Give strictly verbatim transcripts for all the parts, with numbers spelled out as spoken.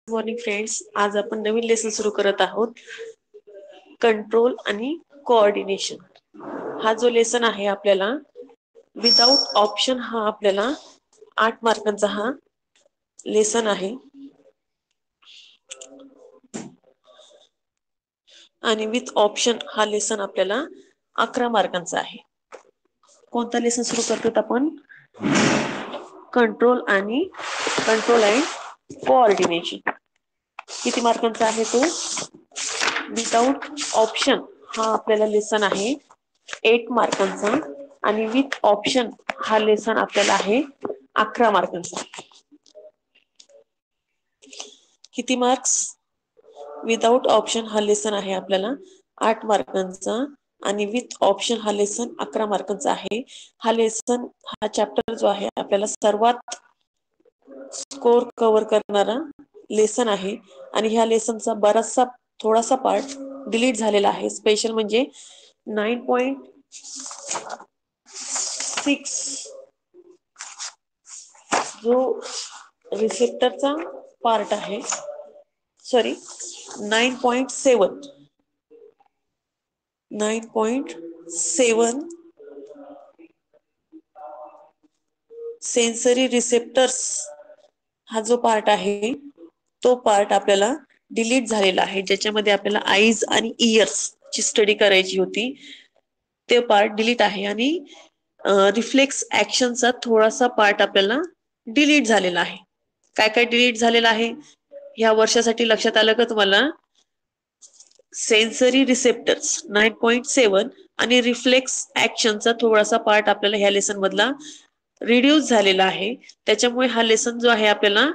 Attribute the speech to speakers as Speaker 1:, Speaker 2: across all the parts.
Speaker 1: Morning friends, आज आपण नवीन lesson सुरू करत आहोत. कंट्रोल आणि कोऑर्डिनेशन हा जो लेसन आहे आपल्याला विदाउट ऑप्शन हा आपल्याला आठ मार्कांचा हा लेसन आहे. आणि विथ ऑप्शन हा लेसन आपल्याला अकरा मार्कांचा आहे. कोणता लेसन सुरू करतो आपण? कंट्रोल आणि कंट्रोल अँड कोऑर्डिनेशन. किती मार्कांचा आहे तो? विदाउट ऑप्शन हा आपल्याला लेसन आहे एट मार्कांचा आणि विथ ऑप्शन हा लेसन आपल्याला आहे अकरा मार्कांचा. किती मार्क्स? विदाउट ऑप्शन हा लेसन आहे आपल्याला आठ मार्कांचा आणि विथ ऑप्शन हा लेसन अकरा मार्कांचा आहे. हा लेसन हा चॅप्टर जो आहे आपल्याला सर्वात स्कोर कव्हर करणारा लेसन आहे आणि ह्या लेसनचा बराचसा थोडासा पार्ट डिलीट झालेला आहे. स्पेशल म्हणजे नाईन पॉइंट सिक्स जो रिसेप्टरचा पार्ट आहे, sorry nine point seven nine point seven sensory receptors हा जो पार्ट आहे तो पार्ट आपल्याला डिलीट झालेला आहे, ज्याच्यामध्ये आपल्याला आईज आणि इयर्स ची स्टडी करायची होती. ते पार्ट डिलीट आहे आणि रिफ्लेक्स ऍक्शनचा थोडासा पार्ट आपल्याला डिलीट झालेला आहे. काय काय डिलीट झालेला आहे या वर्षासाठी लक्षात आलं का तुम्हाला? Sensory receptors nine point seven आणि रिफ्लेक्स ऍक्शनचा थोडासा पार्ट आपल्याला ह्या लेसन मधला रिड्यूस झालेला आहे. त्याच्यामुळे हा लेसन जो आहे आपल्याला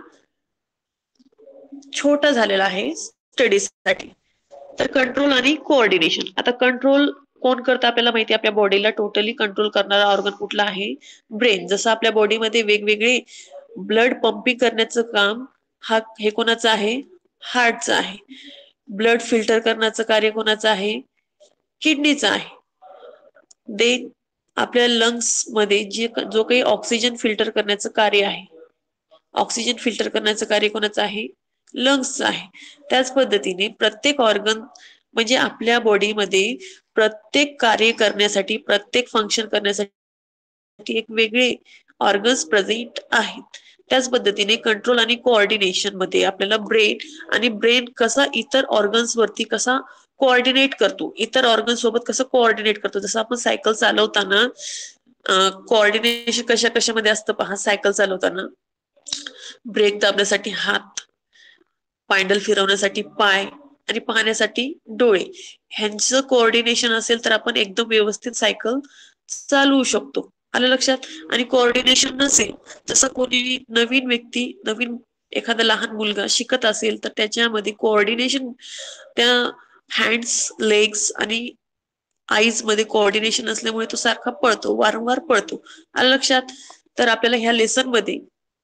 Speaker 1: छोटा झालेला आहे स्टडीसाठी. तर कंट्रोल आणि कोऑर्डिनेशन. आता कंट्रोल कोण करतं आपल्याला माहिती आहे, आपल्या बॉडीला टोटली कंट्रोल करणारा ऑर्गन कुठला आहे? ब्रेन. जसं आपल्या बॉडीमध्ये वेगवेगळे ब्लड पंपिंग करण्याचं काम हा हे कोणाचं आहे? हार्टचं आहे. ब्लड फिल्टर करण्याचं कार्य कोणाचं आहे? किडनीचं आहे. देन आपल्या लंग्स मध्ये जे जो काही ऑक्सिजन फिल्टर करण्याचं कार्य आहे, ऑक्सिजन फिल्टर करण्याचं कार्य कोणाचं आहे? लंग्सचं आहे. त्याच पद्धतीने प्रत्येक ऑर्गन म्हणजे आपल्या बॉडीमध्ये प्रत्येक कार्य करण्यासाठी, प्रत्येक फंक्शन करण्यासाठी एक वेगळे ऑर्गन्स प्रेझेंट आहेत. त्याच पद्धतीने कंट्रोल आणि कोऑर्डिनेशन मध्ये आपल्याला ब्रेन आणि ब्रेन कसा इतर ऑर्गन्स वरती कसा कोऑर्डिनेट करतो, इतर ऑर्गन सोबत कसं कोऑर्डिनेट करतो. जसं आपण सायकल चालवताना कोऑर्डिनेशन कशा कशामध्ये असतं पहा. सायकल चालवताना ब्रेक दाबण्यासाठी हात, पायंडल फिरवण्यासाठी पाय आणि पाहण्यासाठी डोळे, ह्यांचं कोऑर्डिनेशन असेल तर आपण एकदम व्यवस्थित सायकल चालवू शकतो. आलं लक्षात? आणि कोऑर्डिनेशन नसेल, जसं कोणी नवीन व्यक्ती, नवीन एखादा लहान मुलगा शिकत असेल तर त्याच्यामध्ये कोऑर्डिनेशन त्या हँड्स, लेग्स आणि आईज मध्ये कोऑर्डिनेशन असल्यामुळे तो सारखा पळतो, वारंवार पळतो. आलं लक्षात? तर आपल्याला ह्या लेसन मध्ये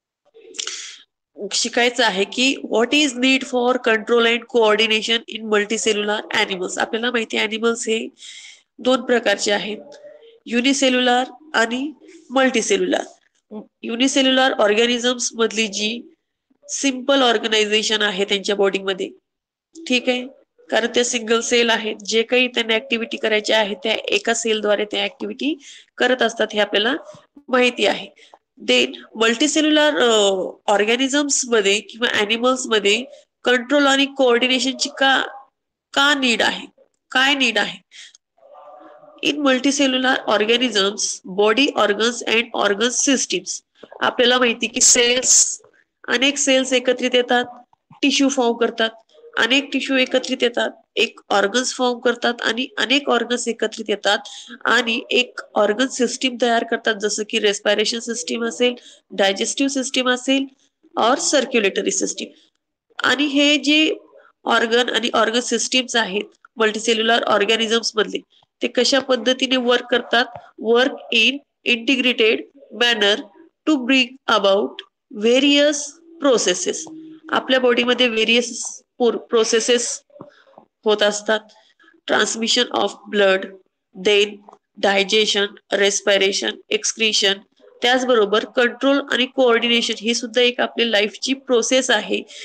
Speaker 1: शिकायचं आहे की what is need for control and coordination in multicellular animals. आपल्याला माहिती आहे अॅनिमल्स हे दोन प्रकारचे आहेत, युनिसेल्युलर आणि मल्टीसेल्युलर. युनिसेल्युलर ऑर्गॅनिझम्स मधली जी सिंपल ऑर्गनायझेशन आहे त्यांच्या बॉडीमध्ये, ठीक आहे, कारण ते सिंगल सेल आहेत. जे काही त्यांना ऍक्टिव्हिटी करायची आहे त्या एका सेलद्वारे त्या ऍक्टिव्हिटी करत असतात, हे आपल्याला माहिती आहे. देन मल्टीसेल्युलर ऑर्गॅनिझम्स मध्ये किंवा अॅनिमल्स मध्ये कंट्रोल आणि कोऑर्डिनेशनची का का नीड आहे, काय नीड आहे? In multicellular organisms body organs and organ systems. आपल्याला माहिती की सेल्स, अनेक सेल्स एकत्रित येतात, टिश्यू फॉर्म करतात. अनेक टिश्यू एकत्रित येतात, एक ऑर्गन्स फॉर्म करतात आणि अनेक ऑर्गन्स एकत्रित येतात आणि एक ऑर्गन सिस्टीम तयार करतात. जसं की रेस्पिरेशन सिस्टीम असेल, डायजेस्टिव्ह सिस्टीम असेल और सर्क्युलेटरी सिस्टीम. आणि हे जे ऑर्गन आणि ऑर्गन सिस्टीम्स आहेत मल्टीसेल्युलर ऑर्गॅनिझम्स मधले, ते कशा पद्धतीने वर्क करतात? Work in integrated manner to bring about various processes. आपल्या बॉडीमध्ये व्हेरियस प्रोसेसेस होत असतात. Transmission of blood, then digestion, respiration, excretion. त्याचबरोबर कंट्रोल आणि कोऑर्डिनेशन ही सुद्धा एक आपली लाईफची प्रोसेस आहे.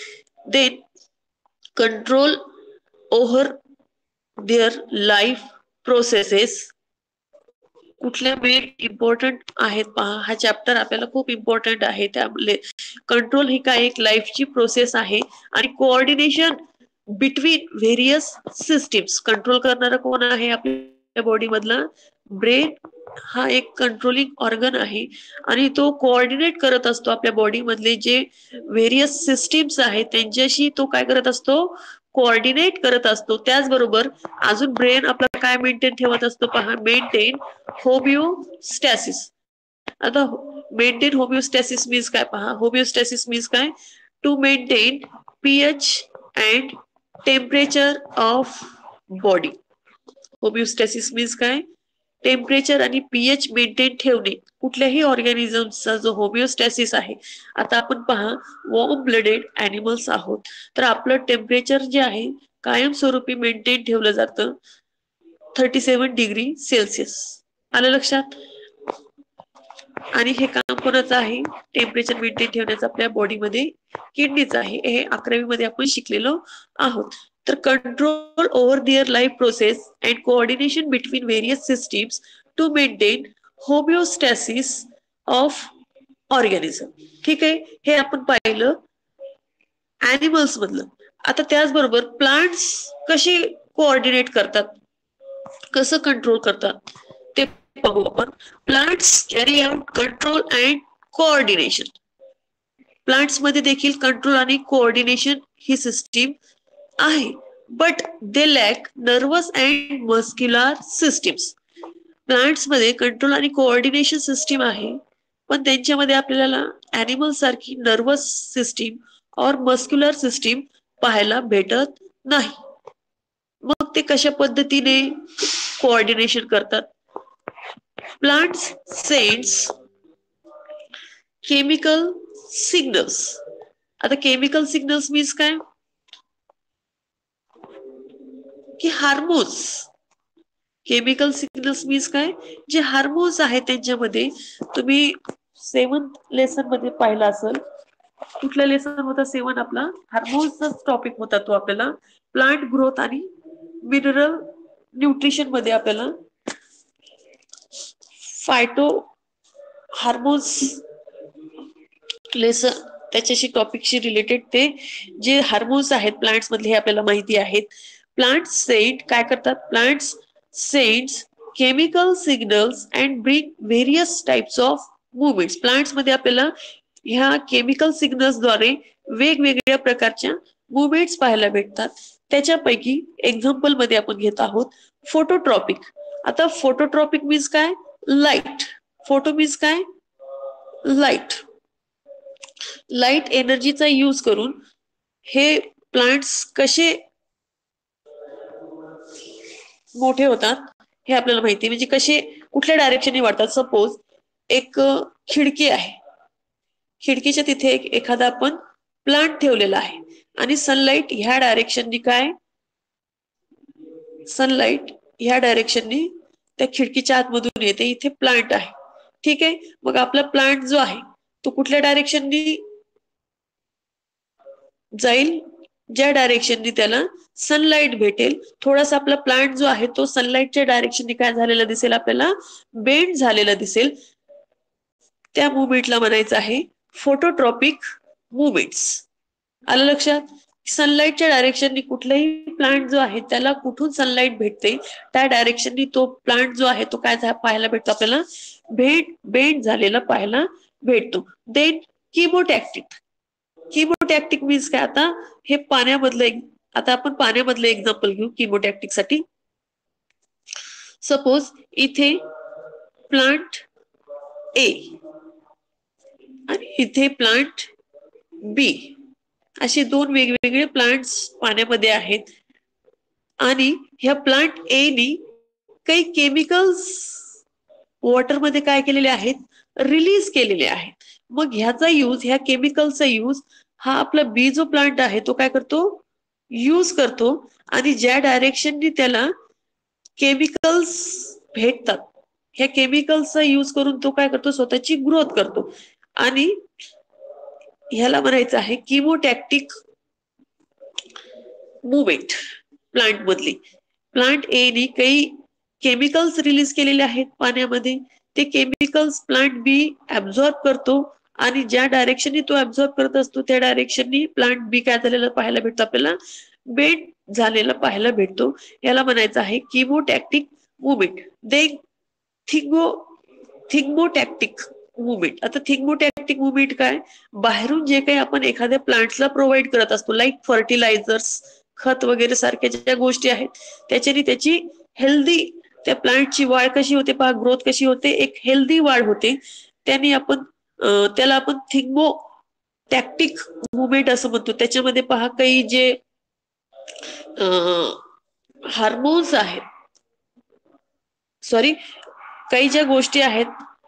Speaker 1: Then control over their life processes. कुठल्या मेन इम्पॉर्टंट आहेत पहा, हा चॅप्टर आपल्याला खूप इम्पॉर्टंट आहे. त्यामुळे कंट्रोल ही काय एक लाईफची प्रोसेस आहे. आणि coordination between various systems. Control करणारा कोण आहे आपल्या बॉडी मधला? ब्रेन हा एक कंट्रोलिंग ऑर्गन आहे आणि तो कोऑर्डिनेट करत असतो आपल्या बॉडी मधले जे व्हेरियस सिस्टीम्स आहेत त्यांच्याशी तो काय करत असतो? कोऑर्डिनेट करत असतो. त्याचबरोबर अजून ब्रेन आपला काय मेंटेन ठेवत असतो पहा, मेंटेन होमिओस्टॅसिस. आता मेंटेन होमिओस्टॅसिस मीन्स काय पहा, होमिओस्टॅसिस मीन्स काय? To maintain pH and temperature of body. Homeostasis means काय? टेम्परेचर आणि पीएच मेंटेन ठेवणे. कुठल्याही ऑर्गॅनिझमचा जो होमिओस्टॅसिस आहे. आता आपण पहा वॉर्म ब्लडेड ॲनिमल्स आहोत, तर आपलं टेम्परेचर जे आहे कायमस्वरूपी मेंटेन ठेवलं जातं थर्टी सेवन डिग्री सेल्सिअस. आलं लक्षात? आणि हे काम कोणाचं आहे? टेम्परेचर मेंटेन ठेवण्याचं आपल्या बॉडीमध्ये किडनीचं आहे. हे अकरावी मध्ये आपण शिकलेलो आहोत. तर control over their life process and coordination between various systems to maintain homeostasis of organism. ठीक आहे, हे आपण पाहिलं ॲनिमल्स मधलं. आता त्याचबरोबर प्लांट्स कसे कोऑर्डिनेट करतात, कसं कंट्रोल करतात ते बघू आपण. Plants carry out control and coordination. Plants मध्ये देखील कंट्रोल आणि कोऑर्डिनेशन ही सिस्टीम आहे. But they lack nervous and muscular systems. Plants मध्ये कंट्रोल आणि कोऑर्डिनेशन सिस्टीम आहे, पण त्यांच्यामध्ये आपल्याला ॲनिमल सारखी नर्वस सिस्टीम और मस्क्युलर सिस्टीम पाहायला भेटत नाही. मग ते कशा पद्धतीने कोऑर्डिनेशन करतात? Plants sends chemical signals. आता केमिकल सिग्नल्स मीन्स काय? की हार्मोन्स. केमिकल सिग्नल्स मीन्स काय? जे हार्मोन्स आहेत त्यांच्यामध्ये. तुम्ही सेवन्थ लेसन मध्ये पाहिलं असेल. कुठला लेसन होता? सेवन आपला हार्मोन्सचाच टॉपिक होता तो आपल्याला. प्लांट ग्रोथ आणि मिनरल न्यूट्रिशन मध्ये आपल्याला फायटो हार्मोन्स लेसन त्याच्याशी टॉपिकशी रिलेटेड ते जे हार्मोन्स आहेत प्लांट्स मधले हे आपल्याला माहिती आहेत. प्लांट्स सेंड काय करतात? Plants sends chemical signals and bring various types of movements. Plants मध्ये आपल्याला ह्या केमिकल सिग्नल्स द्वारे वेगवेगळ्या प्रकारच्या मुवमेंट्स पाहायला भेटतात. त्याच्यापैकी एक्झाम्पल मध्ये आपण घेत आहोत फोटोट्रॉपिक. आता फोटोट्रॉपिक मीन्स काय? लाईट. फोटो मीन्स काय? लाईट. लाईट एनर्जीचा यूज करून हे प्लांट्स कसे मोठे होतात हे आपल्याला माहिती, म्हणजे कसे कुठल्या डायरेक्शनने वाढतात. सपोज एक खिडकी आहे, खिडकीच्या तिथे एक एखादा आपण प्लांट ठेवलेला आहे आणि सनलाइट ह्या डायरेक्शननी काय सनलाइट ह्या डायरेक्शननी त्या खिडकीच्या आतमधून येते. इथे प्लांट आहे. ठीक आहे, मग आपला प्लांट जो आहे तो कुठल्या डायरेक्शननी जाईल? ज्या डायरेक्शननी त्याला सनलाइट भेटेल. थोडासा आपला प्लांट जो आहे तो सनलाइटच्या डायरेक्शननी काय झालेला दिसेल? आपल्याला बेंड झालेला दिसेल. त्या मुवमेंटला म्हणायचं आहे फोटोट्रॉपिक मुवमेंट्स. आलं लक्षात? सनलाइटच्या डायरेक्शननी कुठलाही प्लांट जो आहे त्याला कुठून सनलाइट भेटते त्या डायरेक्शननी तो प्लांट जो आहे तो काय पाहायला भेटतो? आपल्याला बेंड बेंड झालेला पाहायला भेटतो. देन किमोटॅक्टिक. किमोटॅक्टिक मीन्स काय? आता हे पाण्यामधलं एक आता आपण पाण्यामधलं एक्झाम्पल घेऊ किमोटॅक्टिक साठी. सपोज इथे प्लांट ए आणि इथे प्लांट बी असे दोन वेगवेगळे प्लांट्स पाण्यामध्ये आहेत आणि ह्या प्लांट ए नी काही केमिकल्स वॉटरमध्ये काय केलेले आहेत? रिलीज केलेले आहेत. मग ह्याचा यूज ह्या केमिकलचा यूज हा आपला बी जो प्लांट आहे तो काय करतो? यूज करतो आणि ज्या डायरेक्शननी त्याला केमिकल्स भेटतात ह्या केमिकलचा यूज करून तो काय करतो? स्वतःची ग्रोथ करतो. आणि ह्याला म्हणायचं आहे किमोटॅक्टिक मुवमेंट प्लांट मधली. प्लांट ए नी काही केमिकल्स रिलीज केलेले आहेत पाण्यामध्ये. ते केमिकल्स प्लांट बी ऍब्झॉर्ब करतो आणि ज्या डायरेक्शननी तो ऍब्झॉर्ब करत असतो त्या डायरेक्शननी प्लांट बी काय झालेलं पाहायला भेटतो आपल्याला, बेंड झालेला पाहायला भेटतो. याला म्हणायचं आहे किमोटॅक्टिक मुवमेंट. दे थिग्मो थिग्मोटॅक्टिक मुवमेंट. आता थिग्मोटॅक्टिक मुवमेंट काय, बाहेरून जे काही आपण एखाद्या प्लांट्सला प्रोव्हाइड करत असतो लाईक फर्टिलायझर्स, खत वगैरे सारख्या ज्या गोष्टी आहेत त्याच्याने त्याची हेल्दी त्या प्लांटची वाढ कशी होते पहा, ग्रोथ कशी होते, एक हेल्दी वाढ होते. त्याने आपण त्याला आपण थिग्मो टॅक्टिक मुवमेंट असं म्हणतो. त्याच्यामध्ये पहा काही जे हार्मोन्स आहेत, सॉरी काही ज्या गोष्टी आहेत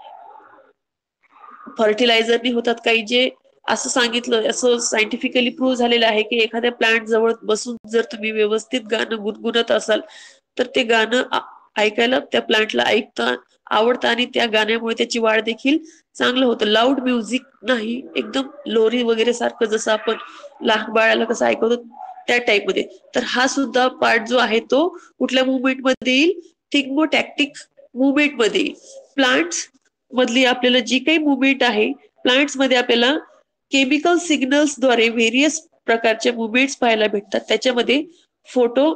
Speaker 1: फर्टिलायझरनी होतात, काही जे असं सांगितलं, असं सायंटिफिकली प्रूव्ह झालेलं आहे की एखाद्या प्लांट जवळ बसून जर तुम्ही व्यवस्थित गाणं गुणगुणत असाल तर ते गाणं ऐकायला त्या प्लांटला ऐकता आवडतं आणि त्या गाण्यामुळे त्याची वाढ देखील चांगलं होतं. लाऊड म्युझिक नाही, एकदम लोरी वगैरे सारखं जसं आपण लहान बाळाला कसं ऐकवतो त्या टाईप मध्ये. तर हा सुद्धा पार्ट जो आहे तो कुठल्या मुवमेंट मध्ये येईल, थिग्मोटॅक्टिक मुवमेंट मध्ये येईल. प्लांट्स मधली आपल्याला जी काही मुवमेंट आहे, प्लांट्स मध्ये आपल्याला केमिकल सिग्नल्स द्वारे व्हेरियस प्रकारचे मुवमेंट्स पाहायला भेटतात. त्याच्यामध्ये फोटो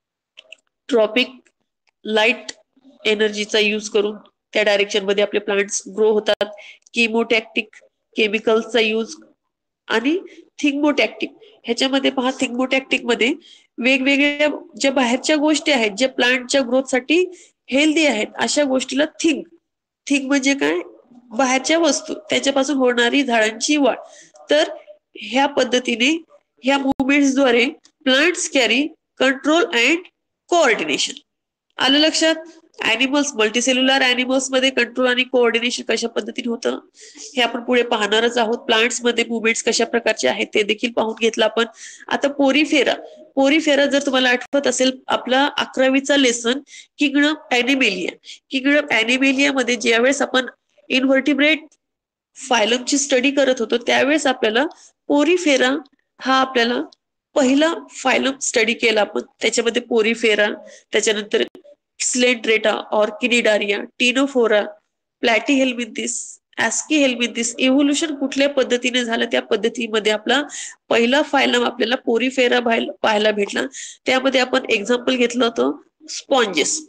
Speaker 1: ट्रॉपिक लाईट एनर्जीचा यूज करून त्या डायरेक्शन मध्ये आपले प्लांट्स ग्रो होतात. किमोटॅक्टिक केमिकल्सचा यूज आणि थिग्मोटॅक्टिक. ह्याच्यामध्ये पहा, थिग्मोटॅक्टिक मध्ये वेगवेगळ्या ज्या बाहेरच्या गोष्टी आहेत ज्या प्लांटच्या ग्रोथसाठी हेल्दी आहेत अशा गोष्टीला थिंग थिंग म्हणजे काय, बाहेरच्या वस्तू, त्याच्यापासून होणारी झाडांची वाढ. तर ह्या पद्धतीने ह्या मुवमेंट्सद्वारे plants carry control and coordination. आलं लक्षात? ऍनिमल्स, मल्टीसेल्युलर ऍनिमल्स मध्ये कंट्रोल आणि कोऑर्डिनेशन कशा पद्धतीने होतं हे आपण पुढे पाहणारच आहोत. प्लांट्स मध्ये मुवमेंट्स कशा प्रकारचे आहेत ते देखील पाहून घेतलं आपण. आता पोरीफेरा. पोरीफेरा जर तुम्हाला आठवत असेल, आपला अकरावीचा lesson kingdom Animalia. Kingdom Animalia मध्ये ज्यावेळेस आपण इनव्हर्टिब्रेट फायलमची स्टडी करत होतो त्यावेळेस आपल्याला पोरीफेरा हा आपल्याला पहिला फायलम स्टडी केला आपण. त्याच्यामध्ये पोरीफेरा, त्याच्यानंतर स्लेंड्रेटा, ऑर्किनिडारिया, टिनोफोरा, प्लॅटीहेल्मिंथिस, ऍस्कीहेल्मिंथिस. इव्होल्युशन कुठल्या पद्धतीने झालं त्या पद्धतीमध्ये आपला पहिला फायलम आपल्याला पोरीफेरा पाहायला भेटला. त्यामध्ये आपण एक्झाम्पल घेतलं होतं स्पॉन्जेस.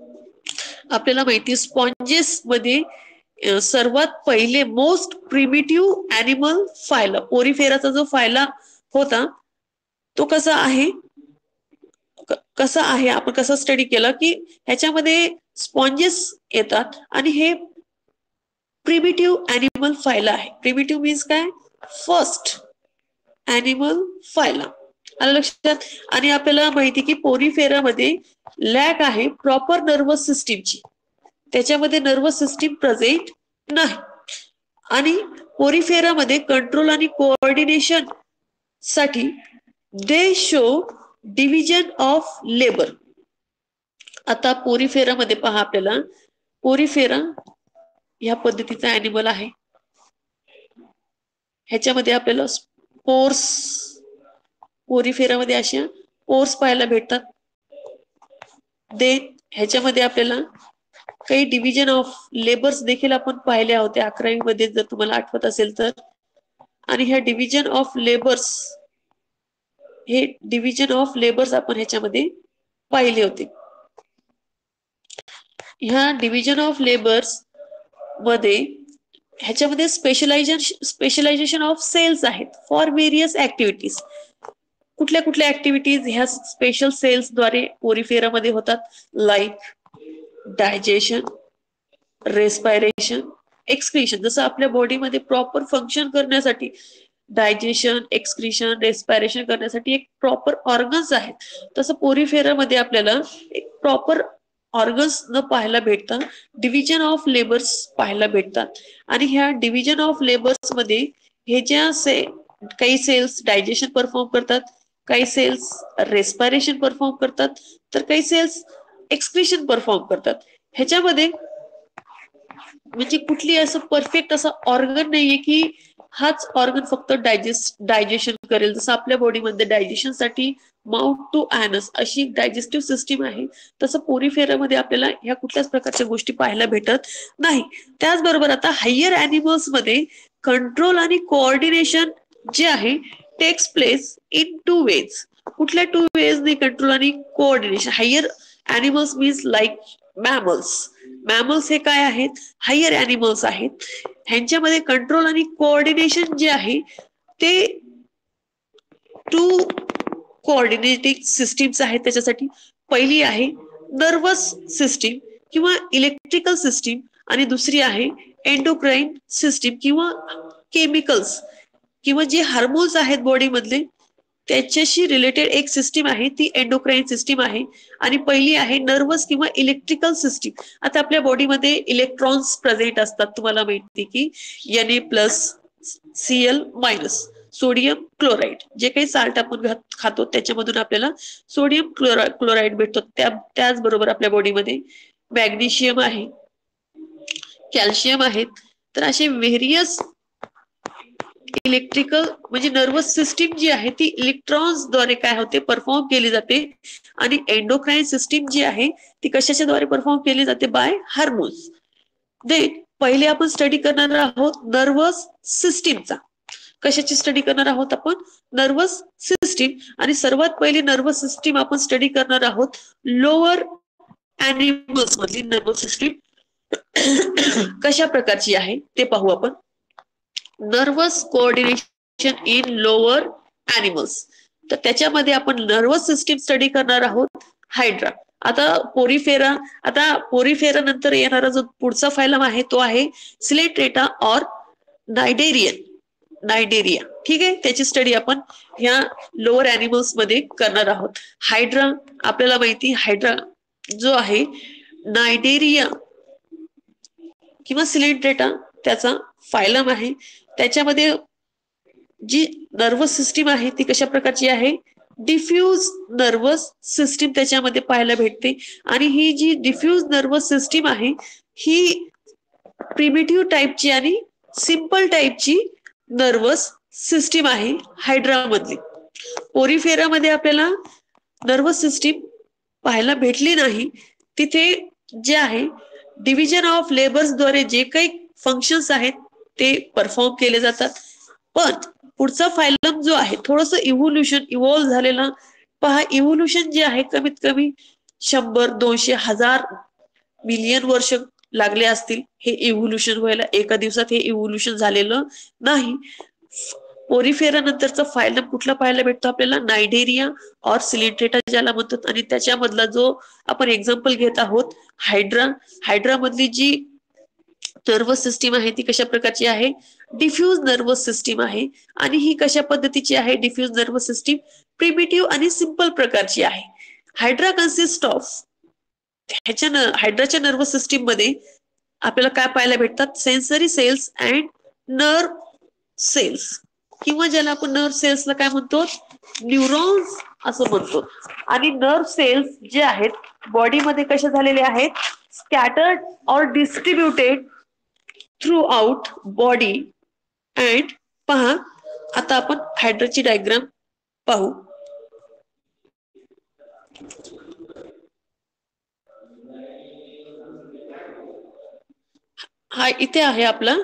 Speaker 1: आपल्याला माहिती स्पॉन्जेस मध्ये सर्वात पहिले मोस्ट प्रिमिटिव्ह ऍनिमल फायला, पोरीफेराचा जो फायला होता तो कसा आहे, कसा आहे आपण कसं स्टडी केलं की ह्याच्यामध्ये स्पॉन्जेस येतात आणि हे प्रिमिटिव्ह ऍनिमल फायला आहे. प्रिमिटिव्ह मीन्स काय, फर्स्ट ऍनिमल फायला. आलं लक्षात? आणि आपल्याला माहिती की पोरीफेरामध्ये लॅक आहे प्रॉपर नर्वस सिस्टीमची, त्याच्यामध्ये नर्वस सिस्टीम प्रेझेंट नाही. आणि पोरीफेरामध्ये कंट्रोल आणि कोऑर्डिनेशन साठी they show division of labour. आता पोरीफेरामध्ये पहा, आपल्याला पोरीफेरा ह्या पद्धतीचा ॲनिमल आहे. ह्याच्यामध्ये आपल्याला स्पोर्स, पोरीफेरामध्ये अशा स्पोर्स पाहायला भेटतात. देन ह्याच्यामध्ये आपल्याला काही डिव्हिजन ऑफ लेबर्स देखील आपण पाहिले होते अकरावी मध्ये जर तुम्हाला आठवत असेल तर. आणि ह्या डिव्हिजन ऑफ लेबर्स, हे डिव्हिजन ऑफ लेबर्स आपण ह्याच्यामध्ये पाहिले होते. ह्या डिव्हिजन ऑफ लेबर्स मध्ये ह्याच्यामध्ये स्पेशलायझेशन स्पेशलायझेशन ऑफ सेल्स आहेत फॉर व्हेरियस ऍक्टिव्हिटीज. कुठल्या कुठल्या ऍक्टिव्हिटीज ह्या स्पेशल सेल्स द्वारे पोरीफेरामध्ये होतात, लाईक डायजेशन, रेस्पायरेशन, एक्सक्रीशन. जसं आपल्या बॉडीमध्ये प्रॉपर फंक्शन करण्यासाठी डायजेशन, एक्सक्रीशन, रेस्पायरेशन करण्यासाठी एक प्रॉपर ऑर्गन्स आहेत, तसं पोरीफेरामध्ये आपल्याला एक प्रॉपर ऑर्गन्स न पाहायला भेटतात, डिव्हिजन ऑफ लेबर्स पाहायला भेटतात. आणि ह्या डिव्हिजन ऑफ लेबर्स मध्ये हे ज्या से काही सेल्स डायजेशन परफॉर्म करतात, काही सेल्स रेस्पायरेशन परफॉर्म करतात, तर काही सेल्स एक्सक्रीशन परफॉर्म करतात. ह्याच्यामध्ये म्हणजे कुठली असं परफेक्ट असं ऑर्गन नाहीये की हाच ऑर्गन फक्त डायजेस्ट डायजेशन करेल. जसं आपल्या बॉडीमध्ये डायजेशनसाठी माउथ टू ॲनस अशी डायजेस्टिव्ह सिस्टीम आहे, तसं पोरीफेरामध्ये आपल्याला ह्या कुठल्याच प्रकारच्या गोष्टी पाहायला भेटत नाही. त्याचबरोबर आता हायर ॲनिमल्स मध्ये कंट्रोल आणि कोऑर्डिनेशन जे आहे takes place in two ways. कुठल्या टू वेज ने कंट्रोल आणि coordination? Higher animals means like mammals. Mammals हे काय आहेत? हायर ॲनिमल्स आहेत. ह्यांच्यामध्ये कंट्रोल आणि कोऑर्डिनेशन जे आहे ते टू कोऑर्डिनेटिंग सिस्टीम्स आहेत. त्याच्यासाठी पहिली आहे नर्वस सिस्टीम किंवा इलेक्ट्रिकल सिस्टीम आणि दुसरी आहे एंडोक्राइन सिस्टीम किंवा केमिकल्स किंवा जे हार्मोन्स आहेत बॉडी मधले त्याच्याशी रिलेटेड एक सिस्टीम आहे ती एंडोक्राइन सिस्टीम आहे. आणि पहिली आहे नर्वस किंवा इलेक्ट्रिकल सिस्टीम. आता आपल्या बॉडीमध्ये इलेक्ट्रॉन्स प्रेझेंट असतात. तुम्हाला माहिती की N A plus C L minus sodium chloride जे काही साल्ट आपण खातो त्याच्यामधून आपल्याला सोडियम क्लोरा क्लोराईड भेटतो. त्या त्याचबरोबर आपल्या बॉडीमध्ये मॅग्नेशियम आहे, कॅल्शियम आहेत. तर असे व्हेरियस इलेक्ट्रिकल म्हणजे नर्वस सिस्टीम जी आहे ती इलेक्ट्रॉन्स द्वारे काय होते परफॉर्म केली जाते. आणि एंडोक्राइन सिस्टीम जी आहे ती कशाच्या द्वारे परफॉर्म केली जाते? Bye hormones. देन पहिले आपण स्टडी करणार आहोत नर्वस सिस्टीमचा. कशाची स्टडी करणार आहोत आपण? Nervous system. आणि सर्वात पहिली नर्वस सिस्टीम आपण स्टडी करणार आहोत लोअर ॲनिमल्स मधली नर्वस सिस्टीम कशा प्रकारची आहे ते पाहू आपण. Nervous coordination in lower animals. तर त्याच्यामध्ये आपण नर्वस सिस्टीम स्टडी करणार आहोत हायड्रा. आता पोरीफेरा आता पोरीफेरा नंतर येणारा जो पुढचा फायलम आहे तो आहे सिलेंट्रेटा और नायडेरियन नायडेरिया. ठीक आहे, त्याची स्टडी आपण ह्या लोअर ॲनिमल्स मध्ये करणार आहोत. हायड्रा आपल्याला माहिती हायड्रा जो आहे नायडेरिया किंवा सिलेंट्रेटा त्याचा फायलम आहे. त्याच्यामध्ये जी नर्वस सिस्टीम आहे ती कशा प्रकारची आहे? डिफ्यूज नर्वस सिस्टीम त्याच्यामध्ये पाहायला भेटते. आणि ही जी डिफ्यूज नर्वस सिस्टीम आहे ही प्रिमिटिव्ह टाईपची आणि सिंपल टाईपची नर्वस सिस्टीम आहे हायड्रा मधली. पोरीफेरामध्ये आपल्याला नर्वस सिस्टीम पाहायला भेटली नाही. तिथे जे आहे डिव्हिजन ऑफ लेबर्स द्वारे जे काही फंक्शन्स आहेत ते परफॉर्म केले जातात. पण पुढचा फायलम जो आहे थोडस इव्होल्युशन इव्हॉल्व झालेला पहा. इव्होल्युशन जे आहे कमीत कमी शंभर दोनशे हजार मिलियन वर्ष लागले असतील हे इव्होल्युशन व्हायला. एका दिवसात हे इव्होल्युशन झालेलं नाही. पोरीफेरा नंतरचा फायलम कुठला पाहायला भेटतो आपल्याला? नायडेरिया और सिलेंट्रेटा ज्याला म्हणतात. आणि त्याच्यामधला जो आपण एक्झाम्पल घेत आहोत हायड्रा. हायड्रा मधली जी नर्वस सिस्टीम आहे ती कशा प्रकारची आहे? डिफ्यूज नर्वस सिस्टीम आहे. आणि ही कशा पद्धतीची आहे? डिफ्यूज नर्वस सिस्टीम प्रिमिटिव्ह आणि सिंपल प्रकारची आहे. हायड्रा कन्सिस्ट ऑफ ह्याच्या हायड्राच्या नर्वस सिस्टीम मध्ये आपल्याला काय पाहायला भेटतात? Sensory cells and nerve cells किंवा ज्याला आपण नर्व सेल्सला काय म्हणतो? न्यूरॉन्स असं म्हणतो. आणि नर्व सेल्स जे आहेत बॉडीमध्ये कशा झालेले आहेत? Scattered or distributed throughout body. And पहा आता आपण हायड्राची डायग्राम पाहू. हा इथे आहे आपला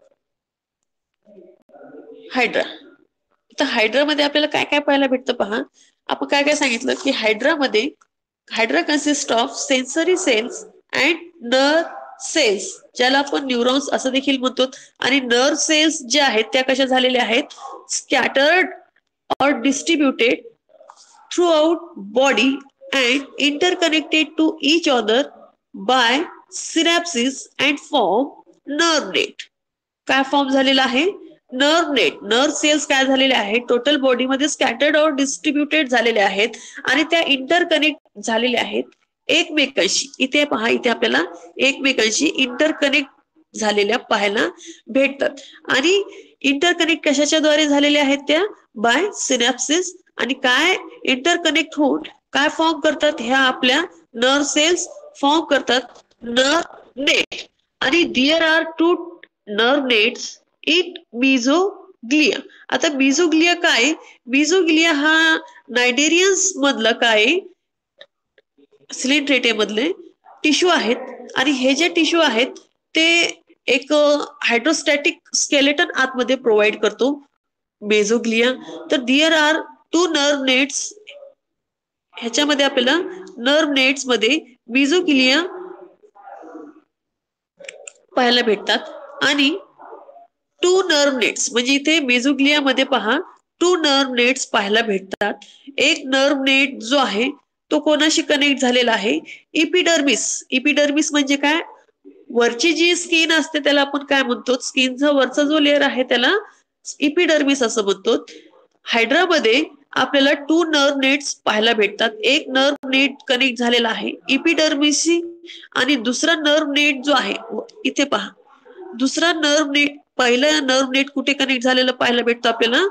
Speaker 1: हायड्रा. आता हायड्रामध्ये आपल्याला काय काय पाहायला भेटतं पहा. आपण काय काय सांगितलं की हायड्रामध्ये hydra consist of sensory cells and nerve cells ज्याला आपण न्यूरॉन्स असं देखील म्हणतो. आणि नर्व सेल्स जे आहेत त्या कशा झालेल्या आहेत? Scattered or distributed throughout body and interconnected to each other by synapses and form nerve net. काय फॉर्म झालेला आहे? Nerve net. नर्व सेल्स काय झालेले आहेत? टोटल बॉडीमध्ये स्कॅटर्ड और डिस्ट्रीब्युटेड झालेले आहेत आणि त्या इंटरकनेक्ट झालेल्या आहेत एकमेकांशी. इथे पहा इथे आपल्याला एकमेकांशी इंटरकनेक्ट झालेल्या पाहायला भेटतात. आणि इंटरकनेक्ट कशाच्या द्वारे झालेल्या आहेत? त्या बाय सिनॅप्सिस. आणि काय इंटरकनेक्ट होऊन काय फॉर्म करतात? ह्या आपल्या नर्व सेल्स फॉर्म करतात नर्व नेट. आणि there are two nerve nets in mesoglea. आता मिझोग्लिया काय? मिझोग्लिया हा नायडेरियन्स मधलं काय सिलेंट्रेटे मधले टिश्यू आहेत आणि हे जे टिश्यू आहेत ते एक हायड्रोस्टॅटिक स्केलेटन आतमध्ये प्रोव्हाइड करतो मेझोग्लिया. तर there are two nerve nets. ह्याच्यामध्ये आपल्याला नर्व नेट्स मध्ये मिझोग्लिया पाहायला भेटतात आणि टू नर्व नेट्स म्हणजे इथे मेझोग्लिया मध्ये पहा टू नर्व नेट्स पाहायला भेटतात. एक नर्व नेट जो आहे तो कोणाशी कनेक्ट झालेला आहे? इपिडर्मिस. इपिडर्मिस म्हणजे काय? वरची जी स्किन असते त्याला आपण काय म्हणतो? स्किनचा वरचा जो लेअर आहे त्याला इपिडर्मिस असं म्हणतो. हायड्रामध्ये आपल्याला टू नर्व नेट्स पाहायला भेटतात. एक नर्व नेट कनेक्ट झालेला आहे इपिडर्मिसशी आणि दुसरा नर्व नेट जो आहे इथे पहा. दुसरा नर्व नेट पहिला नर्व नेट कुठे कनेक्ट झालेला पाहायला भेटतो आपल्याला?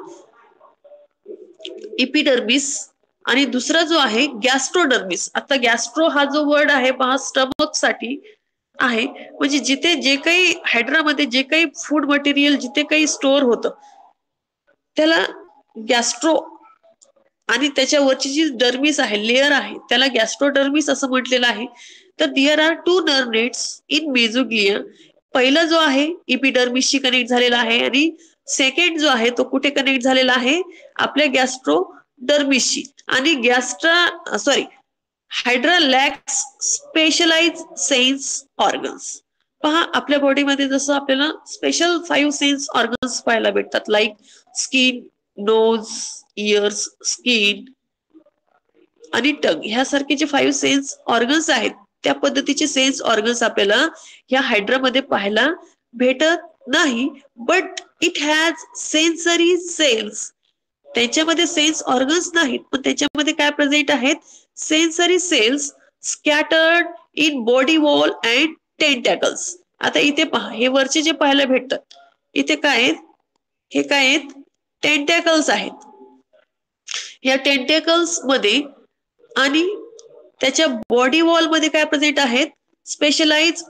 Speaker 1: इपिडर्मिस. आणि दुसरा जो आहे गॅस्ट्रोडर्मिस. आता गॅस्ट्रो हा जो वर्ड आहे पहा स्टमक साठी आहे म्हणजे जिथे जे काही हायड्रामध्ये जे काही फूड मटेरियल जिथे काही स्टोअर होतं त्याला गॅस्ट्रो आणि त्याच्यावरची जी डर्मिस आहे लेअर आहे त्याला गॅस्ट्रोडर्मिस असं म्हटलेलं आहे. तर there are two nerve nets in mesoglea. पहिला जो आहे इपिडर्मिसशी कनेक्ट झालेला आहे आणि सेकंड जो आहे तो कुठे कनेक्ट झालेला आहे? आपल्या गॅस्ट्रोडर्मिसशी. आणि गॅस्ट्रा sorry hydra lacks specialise sense organs. पहा आपल्या बॉडीमध्ये जसं आपल्याला स्पेशल फाईव्ह सेन्स ऑर्गन्स पाहायला भेटतात like skin, nose, ears, skin आणि टंग ह्यासारखे जे फाईव्ह सेन्स ऑर्गन्स आहेत त्या पद्धतीचे सेन्स ऑर्गन्स आपल्याला ह्या हायड्रामध्ये पाहायला भेटत नाही. But it has sensory cells. त्यांच्यामध्ये सेन्स ऑर्गन्स नाहीत पण त्याच्यामध्ये काय प्रेझेंट आहेत? Sensory cells scattered in body wall and tentacles. आता इथे पहा हे वरचे जे पाहायला भेटतात इथे काय आहेत? हे काय आहेत? टेंटॅकल्स आहेत. या टेंटॅकल्स मध्ये आणि त्याच्या बॉडी वॉल मध्ये काय प्रेझेंट आहेत? स्पेशलाइज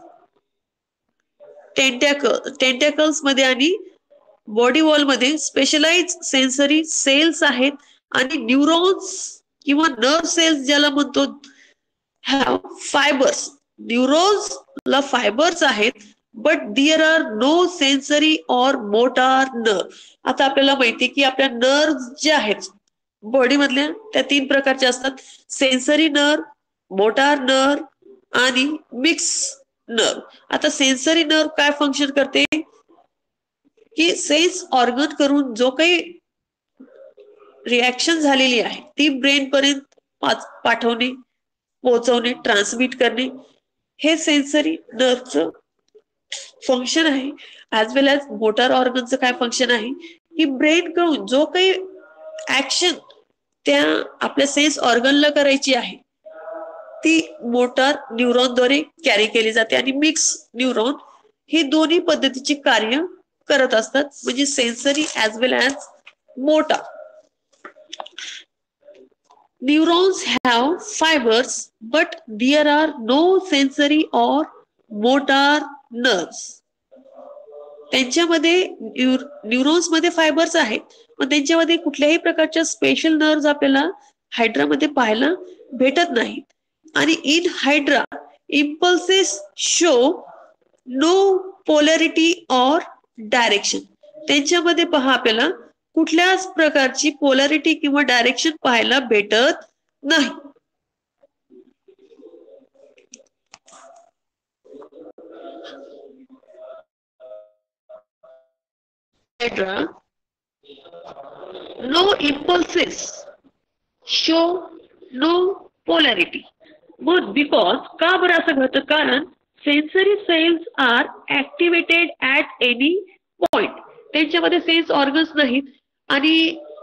Speaker 1: टेंटॅकल टेंटॅकल्स मध्ये आणि बॉडी वॉल मध्ये स्पेशलाइज सेन्सरी सेल्स आहेत आणि न्यूरॉन्स किंवा नर्व सेल्स ज्याला म्हणतो हॅव फायबर्स. न्यूरॉन्स ला फायबर्स आहेत but there are no sensory or motor nerve. आता आपल्याला माहिती की आपल्या नर्व जे आहेत बॉडी मधल्या त्या तीन प्रकारच्या असतात. सेन्सरी नर्व, मोटार नर्व आणि मिक्स नर्व. आता सेन्सरी नर्व काय फंक्शन करते की सेन्स ऑर्गन करून जो काही रिॲक्शन झालेली आहे ती ब्रेन पर्यंत पाठवणे, पोहोचवणे, ट्रान्समिट करणे हे सेन्सरी नर्वचं फंक्शन आहे. ऍज वेल एज मोटार ऑर्गनचं काय फंक्शन आहे की ब्रेन कडून जो काही ऍक्शन त्या आपल्या सेन्स ऑर्गनला करायची आहे ती मोटार न्यूरॉनद्वारे कॅरी केली जाते आणि मिक्स न्यूरॉन ही दोन्ही पद्धतीची कार्य करत असतात म्हणजे sensory as well as motor. Neurons have fibers, but there are no sensory or motor nerves. त्यांच्यामध्ये न्यूरॉन्स मध्ये फायबर्स आहेत पण त्यांच्यामध्ये कुठल्याही प्रकारच्या स्पेशल नर्व्स आपल्याला हायड्रामध्ये पाहायला भेटत नाहीत. आणि in hydra impulses show no polarity or direction. त्यांच्यामध्ये पहा आपल्याला कुठल्याच प्रकारची पोलॅरिटी किंवा डायरेक्शन पाहायला भेटत नाही. Hydra no impulses show no polarity. मग बिकॉज का बरं असं घडतं? कारण sensory cells are activated at any point. त्यांच्यामध्ये सेन्स ऑर्गन्स नाहीत आणि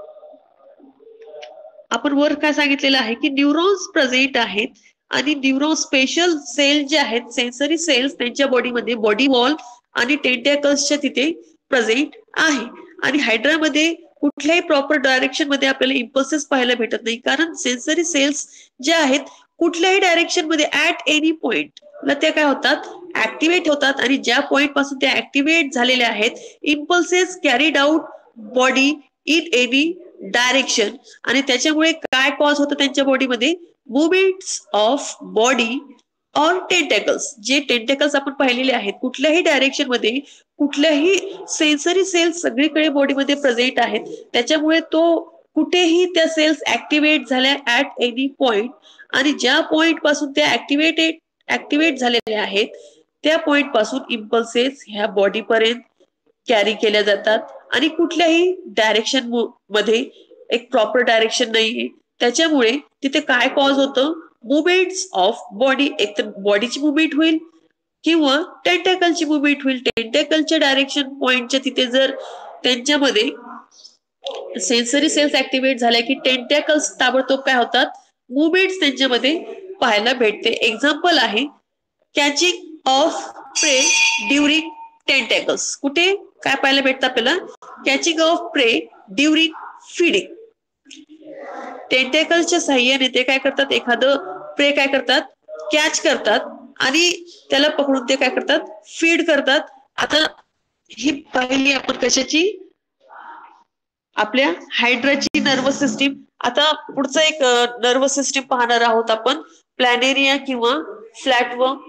Speaker 1: आपण वर काय सांगितलेलं आहे की न्यूरॉन्स प्रेझेंट आहेत आणि न्यूरो स्पेशल सेल जे आहेत सेन्सरी सेल्स त्यांच्या बॉडीमध्ये बॉडी वॉल आणि टेंटॅकल्सच्या तिथे प्रेझेंट आहे. आणि हायड्रामध्ये कुठल्याही प्रॉपर डायरेक्शन मध्ये आपल्याला इम्पल्सेस पाहायला भेटत नाही कारण सेन्सरी सेल्स जे आहेत कुठल्याही डायरेक्शन मध्ये ऍट एनी पॉइंट ला त्या काय होतात? ऍक्टिव्हेट होतात आणि ज्या पॉइंट पासून त्या ऍक्टिव्हेट झालेल्या आहेत impulses carried out body in any direction आणि त्याच्यामुळे काय कॉज होतं त्यांच्या बॉडीमध्ये movements of body or tentacles. जे टेंटॅकल्स आपण पाहिलेले आहेत कुठल्याही डायरेक्शन मध्ये कुठल्याही सेन्सरी सेल्स सगळीकडे बॉडीमध्ये प्रेझेंट आहेत, त्याच्यामुळे तो कुठेही त्या सेल्स ऍक्टिव्हेट झाल्या ऍट एनी पॉइंट आणि ज्या पॉइंट पासून त्या ऍक्टिव्हेटेड ऍक्टिव्हेट झालेल्या आहेत त्या पॉइंट पासून इम्पल्सेस ह्या बॉडी पर्यंत कॅरी केल्या जातात आणि कुठल्याही डायरेक्शन मध्ये एक प्रॉपर डायरेक्शन नाहीये, त्याच्यामुळे तिथे काय कॉज होतं मुवमेंट्स ऑफ बॉडी, एक तर बॉडीची मुवमेंट होईल किंवा टेंटॅकलची मुवमेंट होईल. टेंटॅकलच्या डायरेक्शन पॉइंटच्या तिथे जर त्यांच्यामध्ये सेन्सरी सेल्स ऍक्टिव्हेट झाल्या की टेंटॅकल्स ताबडतोब काय होतात मुवमेंट्स त्यांच्यामध्ये पाहायला भेटते. एक्झाम्पल आहे catching of prey during tentacles. कुठे काय पाहायला भेटतं आपल्याला catching of prey during feeding. टेंटॅकल्सच्या साह्याने ते काय करतात एखादं प्रे काय करतात कॅच करतात आणि त्याला पकडून ते काय करतात फीड करतात. आता ही पाहिली आपण कशाची आपल्या हायड्राची नर्वस सिस्टीम. आता पुढचं एक नर्वस सिस्टीम पाहणार आहोत आपण प्लॅनेरिया किंवा flatworm.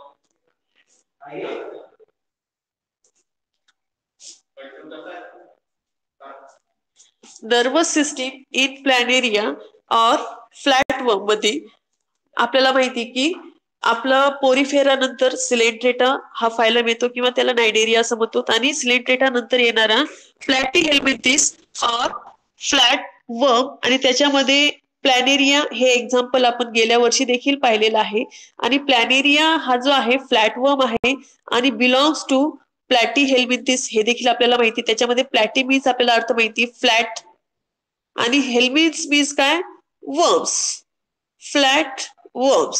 Speaker 1: Nervous system in planaria or flatworm मध्ये आपल्याला माहिती की आपलं पोरिफेरा नंतर सिलेंट्रेटा हा फायलम येतो किंवा त्याला नायडेरिया असं म्हणतो आणि सिलेंट्रेटा नंतर येणारा प्लॅटीहेल्मिंथिस और फ्लॅटवर्म आणि त्याच्यामध्ये प्लॅनेरिया हे एक्झाम्पल आपण गेल्या वर्षी देखील पाहिलेलं आहे. आणि प्लॅनेरिया हा जो आहे फ्लॅटवर्म आहे आणि बिलॉंग्स टू प्लॅटीहेल्मिंथिस हे देखील आपल्याला माहिती. त्याच्यामध्ये प्लॅटी मीन्स आपल्याला अर्थ माहिती फ्लॅट आणि हेल्मिन्स मीन्स काय वर्म्स, फ्लॅट वर्म्स.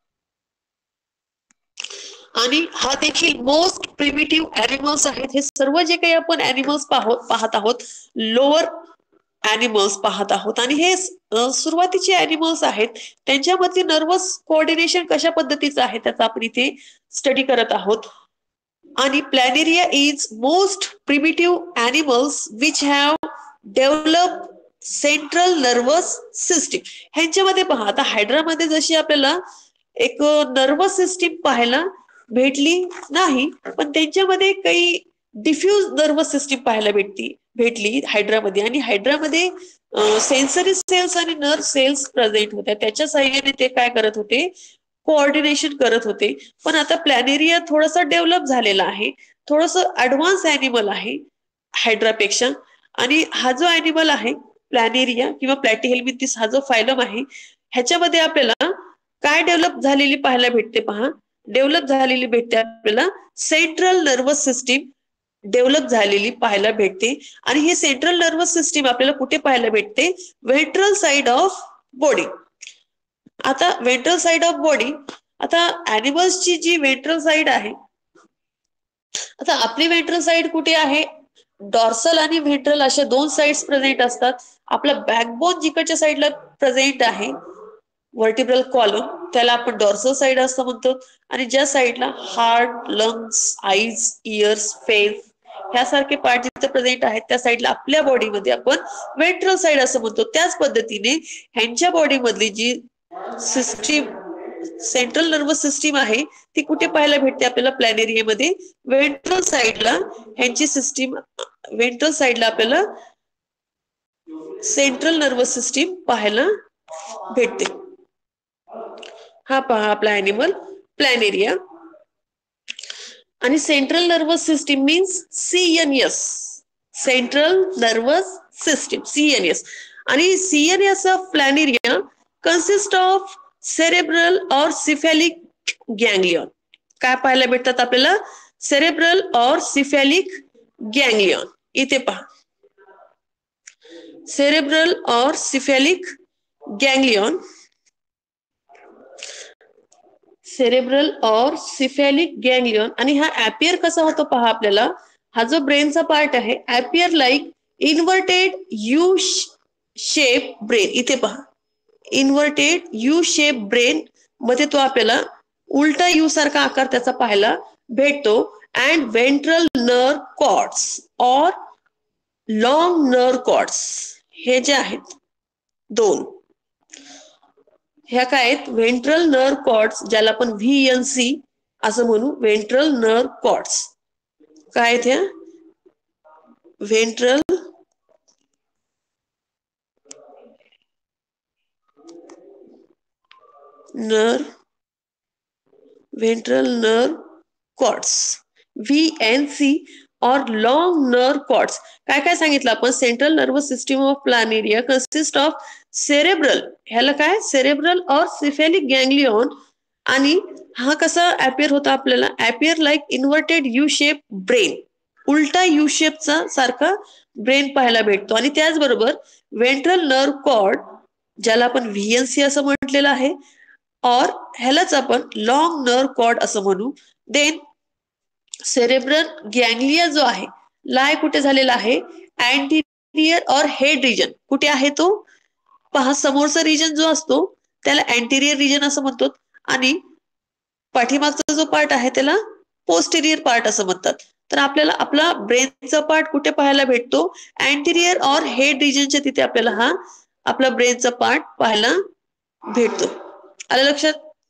Speaker 1: आणि हा देखील मोस्ट प्रिमिटिव्ह ऍनिमल्स आहेत. हे सर्व जे काही आपण ऍनिमल्स पाहत आहोत लोअर ऍनिमल्स पाहत आहोत आणि हे सुरुवातीचे ऍनिमल्स आहेत त्यांच्यामध्ये नर्वस कोऑर्डिनेशन कशा पद्धतीचं आहे त्याचा आपण इथे स्टडी करत आहोत. आणि planaria is most primitive animals which have develop central nervous system. ह्यांच्यामध्ये पहा आता हायड्रामध्ये जशी आपल्याला एक नर्वस सिस्टीम पाहायला भेटली नाही पण त्यांच्यामध्ये काही डिफ्यूज नर्वस सिस्टीम पाहायला भेटती भेटली हायड्रामध्ये. आणि हायड्रामध्ये सेन्सरी सेल्स आणि नर्व सेल्स प्रेझेंट होत्या, त्याच्या साह्याने ते काय करत होते कोऑर्डिनेशन करत होते. पण आता प्लॅनेरिया थोडासा डेव्हलप झालेला आहे, थोडस ऍडव्हान्स ऍनिमल आहे हायड्रापेक्षा. आणि हा जो ऍनिमल आहे प्लॅनेरिया किंवा प्लॅटीहेल्मिंथिस हा जो फायलम आहे ह्याच्यामध्ये आपल्याला काय डेव्हलप झालेली पाहायला भेटते पहा. डेव्हलप झालेली भेटते आपल्याला सेंट्रल नर्वस सिस्टीम डेव्हलप झालेली पाहायला भेटते. आणि हे सेंट्रल नर्वस सिस्टीम आपल्याला कुठे पाहायला भेटते व्हेंट्रल साइड ऑफ बॉडी. आता व्हेंट्रल साइड ऑफ बॉडी आता ऍनिमल्सची जी व्हेंट्रल साइड आहे आता आपली व्हेंट्रल साइड कुठे आहे डॉर्सल आणि व्हेंट्रल अशा दोन साइड्स प्रेझेंट असतात. आपला बॅकबोन जिकडच्या साइडला प्रेझेंट आहे व्हर्टिब्रल कॉलम त्याला आपण डॉर्सल साइड असं म्हणतो. आणि ज्या साइडला heart, lungs, eyes, ears, face ह्यासारखे पार्ट जिथे प्रेझेंट आहेत त्या साइडला आपल्या बॉडीमध्ये आपण व्हेंट्रल साइड असं म्हणतो. त्याच पद्धतीने ह्यांच्या बॉडीमधली जी सिस्टीम सेंट्रल नर्वस सिस्टीम आहे ती कुठे पाहायला भेटते आपल्याला प्लॅनेरियामध्ये व्हेंट्रल साइडला. ह्यांची सिस्टीम व्हेंट्रल साइडला आपल्याला सेंट्रल नर्वस सिस्टीम पाहायला भेटते. हा पहा आपला ऍनिमल प्लॅनेरिया. आणि central nervous system means CNS, central nervous system CNS. आणि CNS of planaria consist of cerebral or cephalic ganglion. काय पाहायला भेटतात आपल्याला सेरेब्रल और सिफेलिक गँग्लियन. इथे पहा cerebral or cephalic ganglion, cerebral or cephalic ganglion. आणि हा ऍपियर कसा होतो पहा आपल्याला. हा जो ब्रेनचा पार्ट आहे appear like inverted U shape brain. इथे पहा इन्व्हर्टेड यू शेप ब्रेन मध्ये तो आपल्याला उलटा यू सारखा आकार त्याचा पाहायला भेटतो. And ventral nerve cords or long nerve cords हे जे आहेत दोन, ह्या काय आहेत व्हेंट्रल नर्व कॉर्ड्स, ज्याला आपण व्ही एन सी असं म्हणू. व्हेंट्रल नर्व कॉर्ड्स काय आहेत ह्या ventral nerve ventral nerve cords V N C or long nerve cords. काय काय सांगितलं आपण, central nervous system of planaria consist of cerebral, ह्याला काय सेरेब्रल और सिफेलिक गँग्लियॉन. आणि हा कसा अपियर होता आपल्याला, appear like inverted U shape brain, उलटा यू शेपचा सारखा ब्रेन पाहायला भेटतो. आणि त्याचबरोबर व्हेंट्रल नर्व कॉर्ड ज्याला आपण व्हीएनसी असं म्हटलेलं आहे, और ह्यालाच आपण लॉंग नर्व कॉर्ड असं म्हणू. देन सेरेब्रल गँग्लिया जो आहे लाय कुठे झालेला आहे, अँटीरियर और हेड रिजन. कुठे आहे तो पहा, समोरचा रिजन जो असतो त्याला अँटीरियर रिजन असं म्हणतो, आणि पाठीमागचा जो पार्ट आहे त्याला पोस्टेरियर पार्ट असं म्हणतात. तर आपल्याला आपला ब्रेनचा पार्ट कुठे पाहायला भेटतो, अँटीरियर और हेड रिजनच्या तिथे आपल्याला हा आपला ब्रेनचा पार्ट पाहायला भेटतो. आलं लक्षात.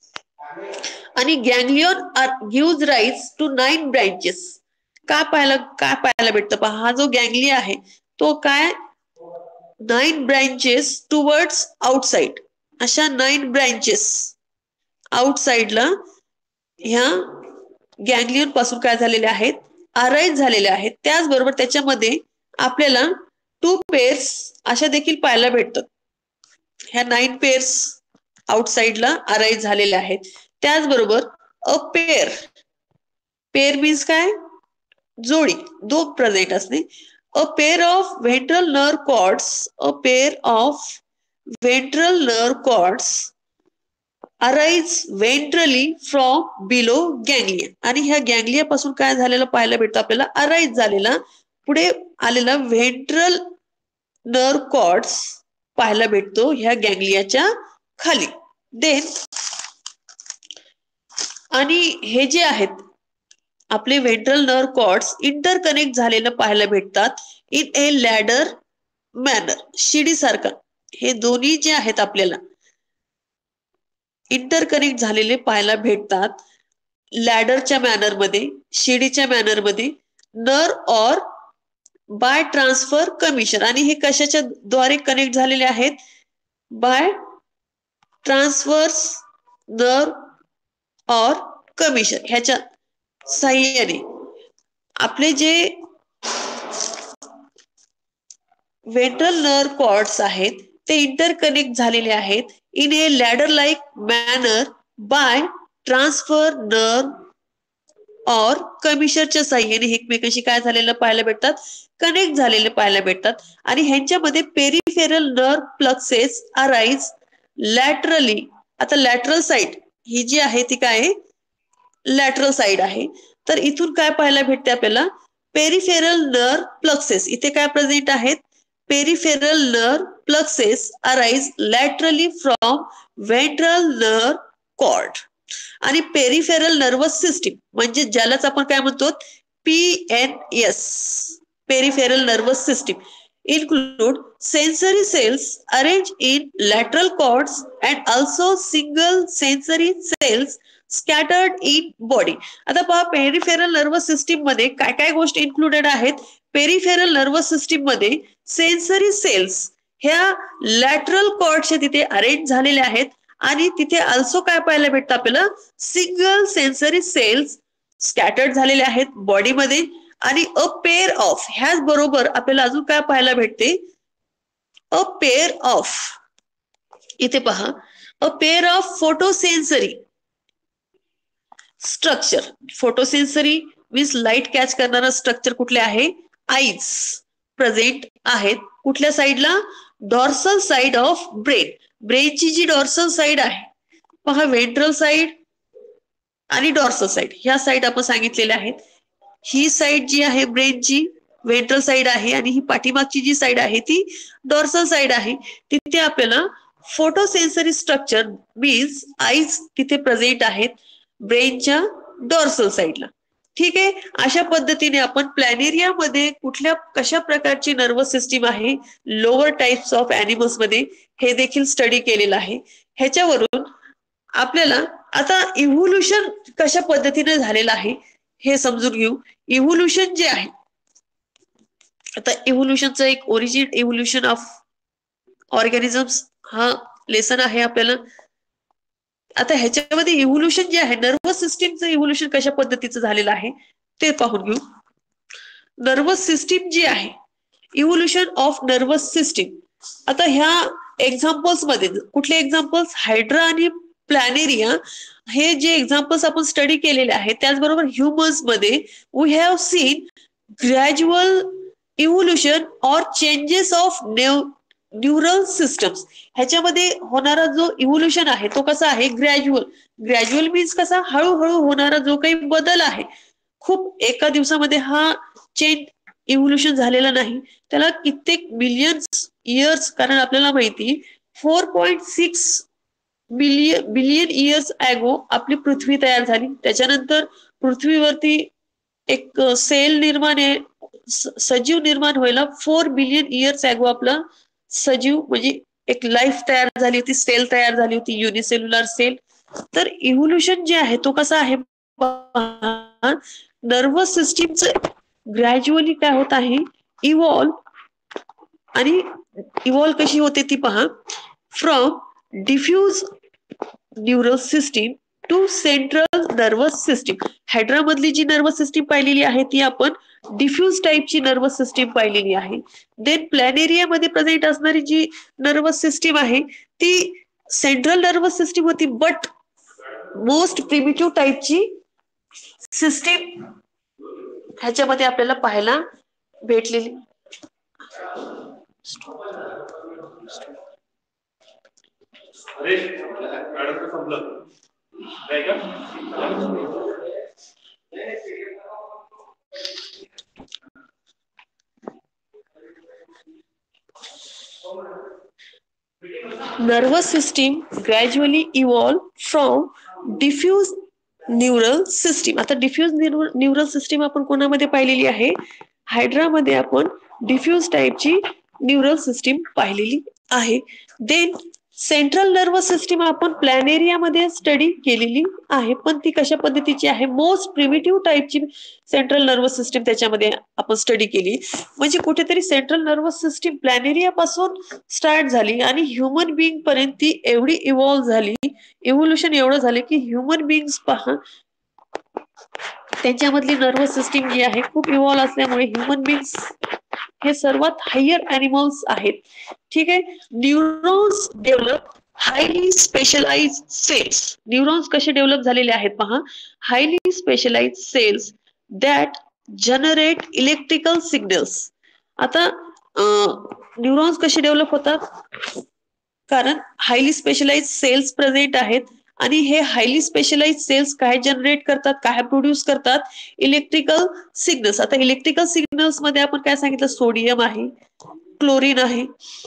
Speaker 1: आणि ganglion gives rise to nine branches. काय पाहायला काय पाहायला भेटतं पहा, हा जो गँग्लिया आहे तो काय नाईन ब्रँचेस टुवर्ड्स आउटसाइड, अशा नाईन ब्रँचेस आउटसाइडला ह्या गँग्लियन पासून काय झालेले आहेत, अराईज झालेले आहेत. त्याचबरोबर त्याच्यामध्ये आपल्याला टू पेअर्स अशा देखील पाहायला भेटतात. ह्या नाईन पेअर्स आउटसाइडला अराईज झालेले आहेत. त्याचबरोबर अ पेअर, पेअर मीन्स काय जोडी, दोन प्रेझेंट असणे. A pair of ventral nerve cords, a pair of ventral nerve cords arise ventrally from below ganglia. आणि ह्या गँग्लिया पासून काय झालेलं पाहायला भेटतं आपल्याला, अराईज झालेला पुढे आलेला व्हेंट्रल नर्व कॉर्ड्स पाहायला भेटतो ह्या गँग्लियाच्या खाली. देन आणि हे जे आहेत आपले व्हेंट्रल नर्व कॉर्ड्स इंटरकनेक्ट झालेलं पाहायला भेटतात इन ए लॅडर मॅनर, शिडी सारखा. हे दोन्ही जे आहेत आपल्याला इंटरकनेक्ट झालेले पाहायला भेटतात लॅडरच्या मॅनर मध्ये, शिडीच्या मॅनर मध्ये. नर्व और बाय ट्रान्सफर कमिशन, आणि हे कशाच्या द्वारे कनेक्ट झालेले आहेत, by transverse nerve or commissure, ह्याच्या साह्याने आपले जे व्हेंट्रल नर्व कॉर्ड्स आहेत ते इंटरकनेक्ट झालेले आहेत in a ladder like manner by transverse nerve or कमिशनच्या साह्याने एकमेकांशी काय झालेलं पाहायला भेटतात, कनेक्ट झालेले पाहायला भेटतात. आणि ह्यांच्यामध्ये peripheral nerve plexuses arise laterally. आता लॅटरल साइड ही जी आहे ती काय लॅटरल साइड आहे. तर इथून काय पाहायला भेटते आपल्याला, पेरिफेरल नर्व प्लक्सेस. इथे काय प्रेझेंट आहेत, peripheral nerve plexuses arise laterally from ventral nerve cord. आणि पेरिफेरल नर्वस सिस्टीम म्हणजे ज्यालाच आपण काय म्हणतो P N S, peripheral nervous system, include sensory cells arranged in lateral cords and also single sensory cells scattered in body. आता पहा peripheral nervous system मध्ये काय काय गोष्टी इन्क्लुडेड आहेत. पेरिफेरल नर्वस सिस्टीम मध्ये सेन्सरी सेल्स ह्या लॅटरल कॉर्डच्या तिथे अरेंज झालेल्या आहेत, आणि तिथे अल्सो काय पाहायला भेटतं आपल्याला, सिंगल सेन्सरी सेल्स स्कॅटर्ड झालेले आहेत बॉडीमध्ये. आणि अ पेअर ऑफ, ह्याच बरोबर आपल्याला अजून काय पाहायला भेटते, अ पेअर ऑफ, इथे पहा a pair of photosensory structure. Photosensory means light catch करणारा स्ट्रक्चर कुठले आहे, आईज प्रेझेंट आहेत. कुठल्या साईडला, डॉर्सल साइड ऑफ ब्रेन. ब्रेनची जी डॉर्सल साइड आहे पहा, व्हेंट्रल साइड आणि डॉर्सल साइड ह्या साइड आपण सांगितलेल्या आहेत. ही साइड जी आहे ब्रेनची व्हेंट्रल साइड आहे, आणि ही पाठीमागची जी साइड आहे ती डॉर्सल साइड आहे. तिथे आपल्याला फोटोसेन्सरी स्ट्रक्चर मीन्स आईज तिथे प्रेझेंट आहेत ब्रेनच्या डॉर्सल साइडला. ठीक आहे. अशा पद्धतीने आपण प्लॅनेरिया मध्ये कुठल्या कशा प्रकारची नर्वस सिस्टीम आहे लोअर टाइप्स ऑफ एनिमल्स मध्ये हे देखील स्टडी केलेलं आहे. ह्याच्यावरून आपल्याला आता इव्होल्युशन कशा पद्धतीने झालेलं आहे हे समजून घेऊ. इव्होल्युशन जे आहे, आता इव्होल्युशनचं एक ओरिजिन इव्होल्युशन ऑफ ऑर्गॅनिझम्स हा लेसन आहे आपल्याला. आता ह्याच्यामध्ये इव्होल्युशन जे आहे नर्वस सिस्टीमचं इव्होल्युशन कशा पद्धतीचं झालेलं आहे ते पाहून घेऊ. नर्वस सिस्टीम जी आहे, इव्होल्युशन ऑफ नर्वस सिस्टीम. आता ह्या एक्झाम्पल्स मध्ये कुठले एक्झाम्पल्स, हायड्रा आणि प्लॅनेरिया हे जे एक्झाम्पल्स आपण स्टडी केलेले आहेत, त्याचबरोबर ह्युमन्स मध्ये we have seen gradual evolution or changes of neural systems. ह्याच्यामध्ये होणारा जो इव्होल्युशन आहे तो कसा आहे, ग्रॅज्युअल. ग्रॅज्युअल मीन्स कसा, हळूहळू होणारा जो काही बदल आहे. खूप एका दिवसामध्ये हा चेंज इव्होल्युशन झालेला नाही, त्याला कित्येक मिलियन्स इयर्स, कारण आपल्याला माहिती four point six billion billion years ago आपली पृथ्वी तयार झाली. त्याच्यानंतर पृथ्वीवरती एक सेल निर्माण आहे, सजीव निर्माण व्हायला फोर बिलियन इयर्स ॲगो आपला सजीव म्हणजे एक लाईफ तयार झाली होती, सेल तयार झाली होती, युनिसेल्युलर सेल. तर इव्होल्युशन जे आहे तो कसा आहे, नर्वस सिस्टीमचं ग्रॅज्युअली काय होत आहे, इव्हॉल्व. आणि इव्हॉल्व कशी होते ती पहा. From diffuse neural system to central nervous system. Hydra मधली जी नर्वस सिस्टीम पाहिलेली आहे ती आपण डिफ्यूज टाइपची नर्वस सिस्टीम पाहिलेली आहे. देन प्लॅनेरिया मध्ये प्रेझेंट असणारी जी नर्वस सिस्टीम आहे ती सेंट्रल नर्वस सिस्टीम होती, बट मोस्ट प्रिमिटिव्ह टाइपची सिस्टीम ह्याच्यामध्ये आपल्याला पाहायला भेटलेली. Nervous system gradually evolve from diffuse neural system. आता डिफ्यूज न्यूरल सिस्टीम आपण कोणामध्ये पाहिलेली आहे, हायड्रा मध्ये आपण डिफ्यूज टाइपची न्यूरल सिस्टीम पाहिलेली आहे. देन सेंट्रल नर्वस सिस्टीम आपण प्लॅनेरिया मध्ये स्टडी केलेली आहे, पण ती कशा पद्धतीची आहे, मोस्ट प्रिमिटिव्ह टाइपची सेंट्रल नर्वस सिस्टीम त्याच्यामध्ये आपण स्टडी केली. म्हणजे कुठेतरी सेंट्रल नर्वस सिस्टीम प्लॅनेरिया पासून स्टार्ट झाली आणि ह्युमन बिंग पर्यंत ती एवढी इव्हॉल्व्ह झाली, इव्होल्युशन एवढं झालं की ह्युमन बिंग्स पहा त्यांच्यामधली नर्वस सिस्टीम जी आहे खूप इव्हॉल्व्ह असल्यामुळे ह्युमन बिंग्स हे सर्वात हायर ॲनिमल्स आहेत. ठीक आहे. Neurons develop highly specialise cells. Neurons कसे डेव्हलप झालेले आहेत पहा, highly specialise cells that generate electrical signals. आता न्यूरॉन्स कसे डेव्हलप होतात, कारण हायली स्पेशलाइज सेल्स प्रेझेंट आहेत आणि हे हायली स्पेशलाइज सेल्स काय जनरेट करतात, काय प्रोड्यूस करतात, इलेक्ट्रिकल सिग्नल्स. आता इलेक्ट्रिकल सिग्नल्स मध्ये आपण काय सांगितलं, सोडियम आहे, क्लोरीन आहे,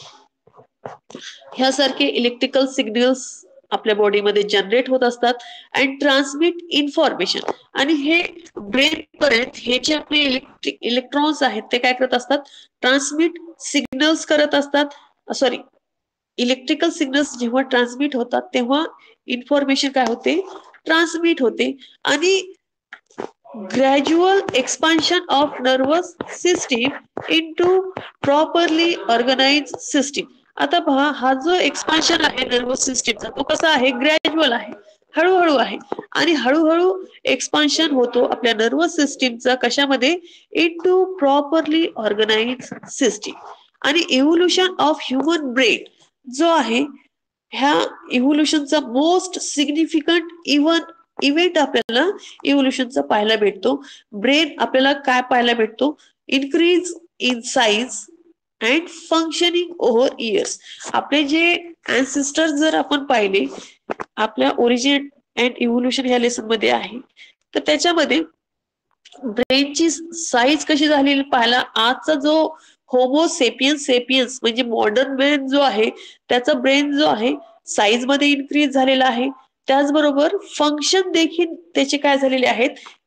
Speaker 1: ह्यासारखे इलेक्ट्रिकल सिग्नल्स आपल्या बॉडीमध्ये जनरेट होत असतात अँड ट्रान्समिट इन्फॉर्मेशन. आणि हे ब्रेन पर्यंत हे जे आपले इलेक्ट्रिक इलेक्ट्रॉन्स आहेत ते काय करत असतात, ट्रान्समिट सिग्नल्स करत असतात. सॉरी इलेक्ट्रिकल सिग्नल्स जेव्हा ट्रान्समिट होतात तेव्हा इन्फॉर्मेशन काय होते, ट्रान्समिट होते. आणि gradual expansion of nervous system into properly organise system. आता पहा हा जो एक्सपान्शन आहे नर्वस सिस्टीमचा तो कसा आहे, ग्रॅज्युअल आहे, हळूहळू आहे. आणि हळूहळू एक्सपान्शन होतो आपल्या नर्वस सिस्टीमचा कशामध्ये, इनटू प्रॉपरली ऑर्गनाइज सिस्टीम. आणि इव्होल्युशन ऑफ ह्युमन ब्रेन जो आहे, ह्या इव्होल्युशनचा मोस्ट सिग्निफिकंट इव्हन इव्हेंट आपल्याला इव्होल्युशनचा पाहायला भेटतो. ब्रेन आपल्याला काय पाहायला भेटतो, increase in size and functioning over years. आपले जे अँसेस्टर्स जर आपण पाहिले आपल्या ओरिजिन अँड इव्होल्युशन ह्या लेसन मध्ये आहे, तर त्याच्यामध्ये ब्रेनची साईज कशी झालेली पाहायला, आजचा जो होमो सेपियन्स सेपियन्स म्हणजे मॉडर्न ब्रेन जो आहे त्याचा ब्रेन जो आहे साईज मध्ये इन्क्रीज झालेला आहे. त्याचबरोबर फंक्शन देखील त्याचे काय झालेले आहेत,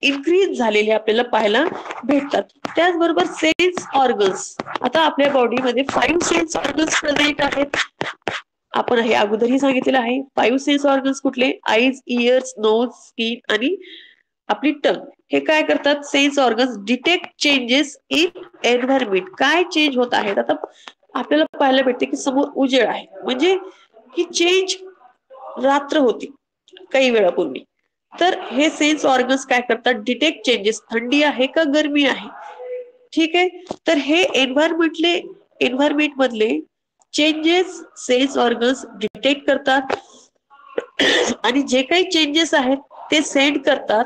Speaker 1: इन्क्रीज झालेले आपल्याला पाहायला भेटतात. त्याचबरोबर सेन्स ऑर्गन्स, आता आपल्या बॉडीमध्ये फाईव्ह सेन्स ऑर्गन्स प्रेझेंट आहेत. आपण हे अगोदरही सांगितलेलं आहे. फाईव्ह सेन्स ऑर्गन्स कुठले? आईज, इयर्स, नोज, स्किन आणि आपली टंग. हे काय करतात? Sense organs detect changes in environment. काय चेंज होत आहेत? आता आपल्याला पाहायला भेटते की समोर उजेड आहे, म्हणजे ही चेंज रात्र होती काही वेळापूर्वी. तर हे सेन्स ऑर्गन्स काय करतात? Detect changes. थंडी आहे का गरमी आहे, ठीक आहे. तर हे एन्व्हायरमेंटले एन्व्हायरमेंट मधले चेंजेस सेन्स ऑर्गन्स डिटेक्ट करतात आणि जे काही चेंजेस आहेत ते सेंड करतात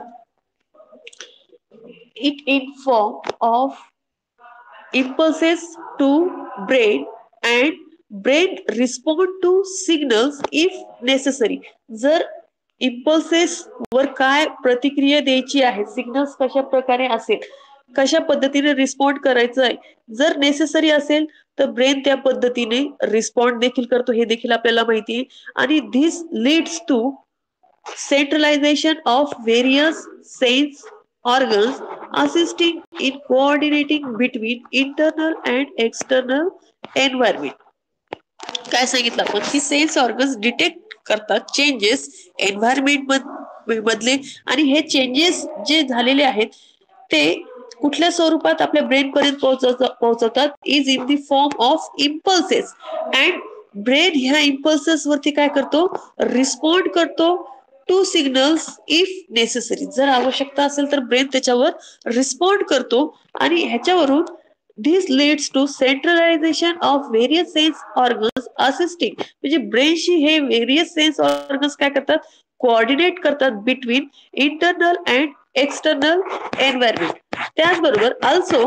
Speaker 1: it in form of impulses to brain and brain respond to signals if necessary. जर impulses वर काय प्रतिक्रिया द्यायची आहे, सिग्नल्स कशा प्रकारे असेल, कशा पद्धतीने रिस्पॉन्ड करायचं आहे, जर नेसेसरी असेल तर ब्रेन त्या पद्धतीने रिस्पॉन्ड देखील करतो, हे देखील आपल्याला माहिती आहे. आणि this leads to centralization of various sense organs assisting in coordinating between internal and external environment. काय सांगितलं आपण की सेन्स ऑर्गन्स डिटेक्ट करतात चेंजेस एन्व्हायरमेंट मधले, आणि हे चेंजेस जे झालेले आहेत ते कुठल्या स्वरूपात आपल्या ब्रेन पर्यंत पोहोचवतात? Is in the form of impulses. And brain ह्या इम्पल्सेस वरती काय करतो? रिस्पॉन्ड करतो टू सिग्नल्स इफ नेसेसरी. जर आवश्यकता असेल तर ब्रेन त्याच्यावर रिस्पॉन्ड करतो आणि ह्याच्यावरून this leads to centralization of various sense organs assisting, म्हणजे ब्रेनशी हे various sense organs काय करतात? कोऑर्डिनेट करतात between internal and external environment. त्याचबरोबर also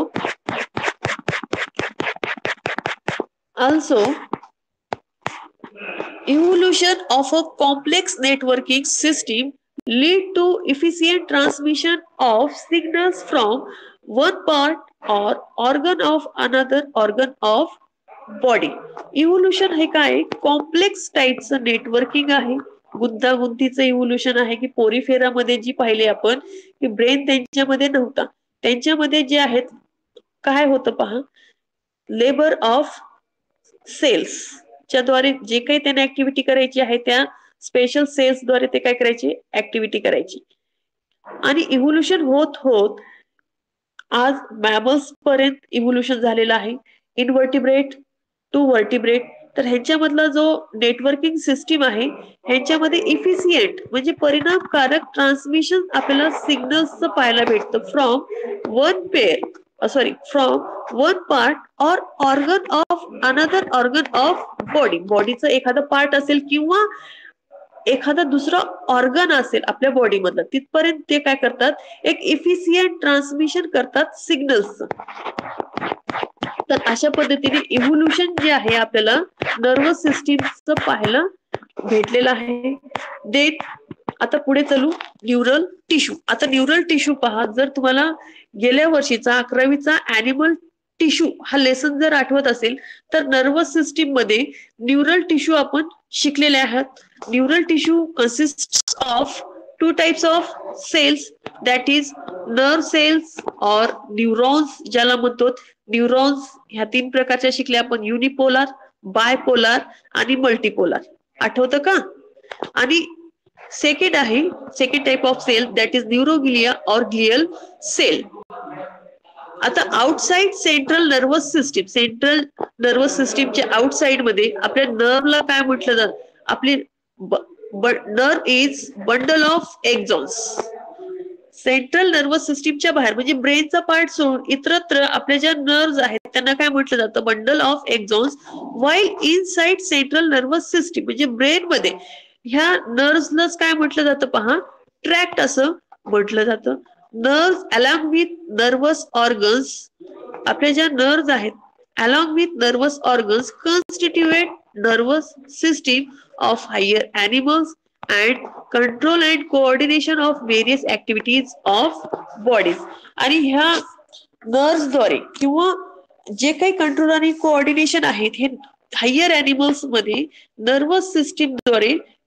Speaker 1: also evolution of a complex networking system lead to efficient transmission of signals from one part or organ of another organ of body. Evolution हे काय? Complex टाईपचं networking आहे, गुंतागुंतीचं evolution आहे. की पोरीफेरामध्ये जी पाहिले आपण की ब्रेन त्यांच्यामध्ये नव्हता, त्यांच्यामध्ये जे आहेत काय होतं पहा, लेबर ऑफ सेल्स च्या द्वारे जे काही त्यांना ऍक्टिव्हिटी करायची आहे त्या स्पेशल सेल्स द्वारे ते काय करायचे? ऍक्टिव्हिटी करायची. आणि इव्होल्युशन होत होत आज मॅमल्स पर्यंत इव्होल्युशन झालेलं आहे, इनव्हर्टिब्रेट टू व्हर्टिब्रेट. तर ह्यांच्यामधला जो नेटवर्किंग सिस्टीम आहे ह्यांच्यामध्ये इफिशियंट म्हणजे परिणामकारक ट्रान्समिशन आपल्याला सिग्नल्सचं पाहायला भेटतं from one pair sorry from one part or organ of another organ of body. बॉडीचं एखादं पार्ट असेल किंवा एखादा दुसरा ऑर्गन असेल आपल्या बॉडी मधलं, तिथपर्यंत ते काय करतात? एक इफिशियंट ट्रान्समिशन करतात सिग्नल्सचं. तर अशा पद्धतीने इव्होल्युशन जे आहे आपल्याला नर्वस सिस्टीमचं पाहायला भेटलेलं आहे. देन आता पुढे चलू न्यूरल टिश्यू. आता न्यूरल टिश्यू पहा, जर तुम्हाला गेल्या वर्षीचा अकरावीचा ॲनिमल टिश्यू हा लेसन जर आठवत असेल तर नर्वस सिस्टीम मध्ये न्यूरल टिश्यू आपण शिकलेले आहात. Neural tissue consist of two types of cells, that is nerve cells or neurons ज्याला म्हणतो. न्यूरॉन्स ह्या तीन प्रकारच्या शिकल्या आपण, युनिपोलार, बायपोलार आणि मल्टीपोलार. आठवतं का? आणि सेकंड आहे second type of cell that is neuroglia or glial cell. आता outside central nervous system, central nervous सिस्टीमच्या आउटसाइड मध्ये आपल्या नर्वला काय म्हटलं जातं? आपली nerve is bundle of axons. Central nervous सिस्टीमच्या बाहेर म्हणजे ब्रेनचा पार्ट सोडून इतरत्र आपल्या ज्या नर्व्स आहेत त्यांना काय म्हटलं जातं? Bundle of axons. While inside central nervous system म्हणजे ब्रेन मध्ये ह्या नर्व्सलाच काय म्हटलं जातं पहा? ट्रॅक्ट असं म्हटलं जातं. Nerves along with nervous organs, आपल्या ज्या नर्व्स आहेत along with nervous organs constitute nervous system of higher animals and control and coordination of various activities of bodies. आणि ह्या नर्व्स द्वारे किंवा जे काही कंट्रोल आणि कोऑर्डिनेशन आहेत हे हायर एनिमल्स मध्ये नर्वस सिस्टीम द्वारे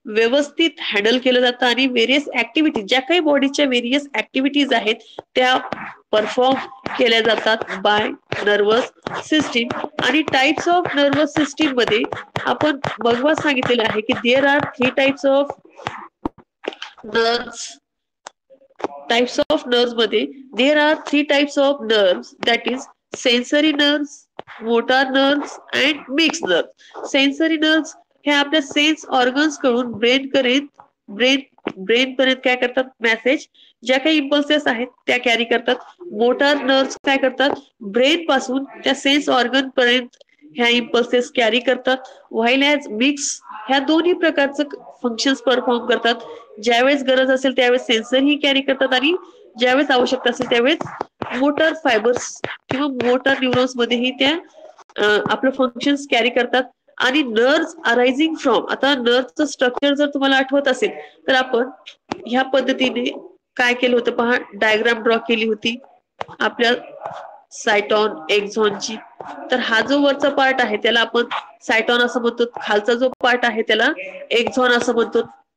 Speaker 1: व्यवस्थित हँडल केलं जातं आणि व्हेरियस ऍक्टिव्हिटीज ज्या काही बॉडीच्या व्हेरियस ऍक्टिव्हिटीज आहेत त्या परफॉर्म केल्या जातात बाय नर्वस सिस्टीम. आणि टाइप्स ऑफ नर्वस सिस्टीम मध्ये आपण बघवा सांगितलेलं आहे की there are three types of nerves. Types of nerves मध्ये there are three types of nerves that is sensory nerves, motor nerves and mix nerves. Sensory nerves हे आपल्या सेन्स ऑर्गन्स कडून ब्रेन करेत ब्रेन ब्रेन पर्यंत काय करतात message ज्या काही इम्पल्सेस आहेत त्या कॅरी करतात. मोटार नर्व्स काय करतात ब्रेन पासून त्या सेन्स ऑर्गन पर्यंत ह्या इम्पल्सेस कॅरी करतात. व्हाईल ॲज मिक्स ह्या दोन्ही प्रकारचं फंक्शन्स परफॉर्म करतात. ज्यावेळेस गरज असेल त्यावेळेस सेन्सर ही कॅरी करतात आणि ज्यावेळेस आवश्यकता असेल त्यावेळेस मोटर फायबर्स किंवा मोटर न्यूरॉन्स मध्येही त्या आपलं फंक्शन्स कॅरी करतात. आणि नर्व्स अरायझिंग फ्रॉम आता नर्व्हचं स्ट्रक्चर जर तुम्हाला आठवत असेल तर आपण ह्या पद्धतीने काय केलं होतं पहा डायग्राम ड्रॉ केली होती आपल्या सायटॉन एक्झॉनची. तर हा जो वरचा पार्ट आहे त्याला आपण सायटॉन असं म्हणतो, खालचा जो पार्ट आहे त्याला एक्झॉन असं म्हणतो.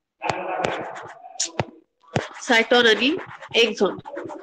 Speaker 1: सायटॉन आणि एक्झॉन.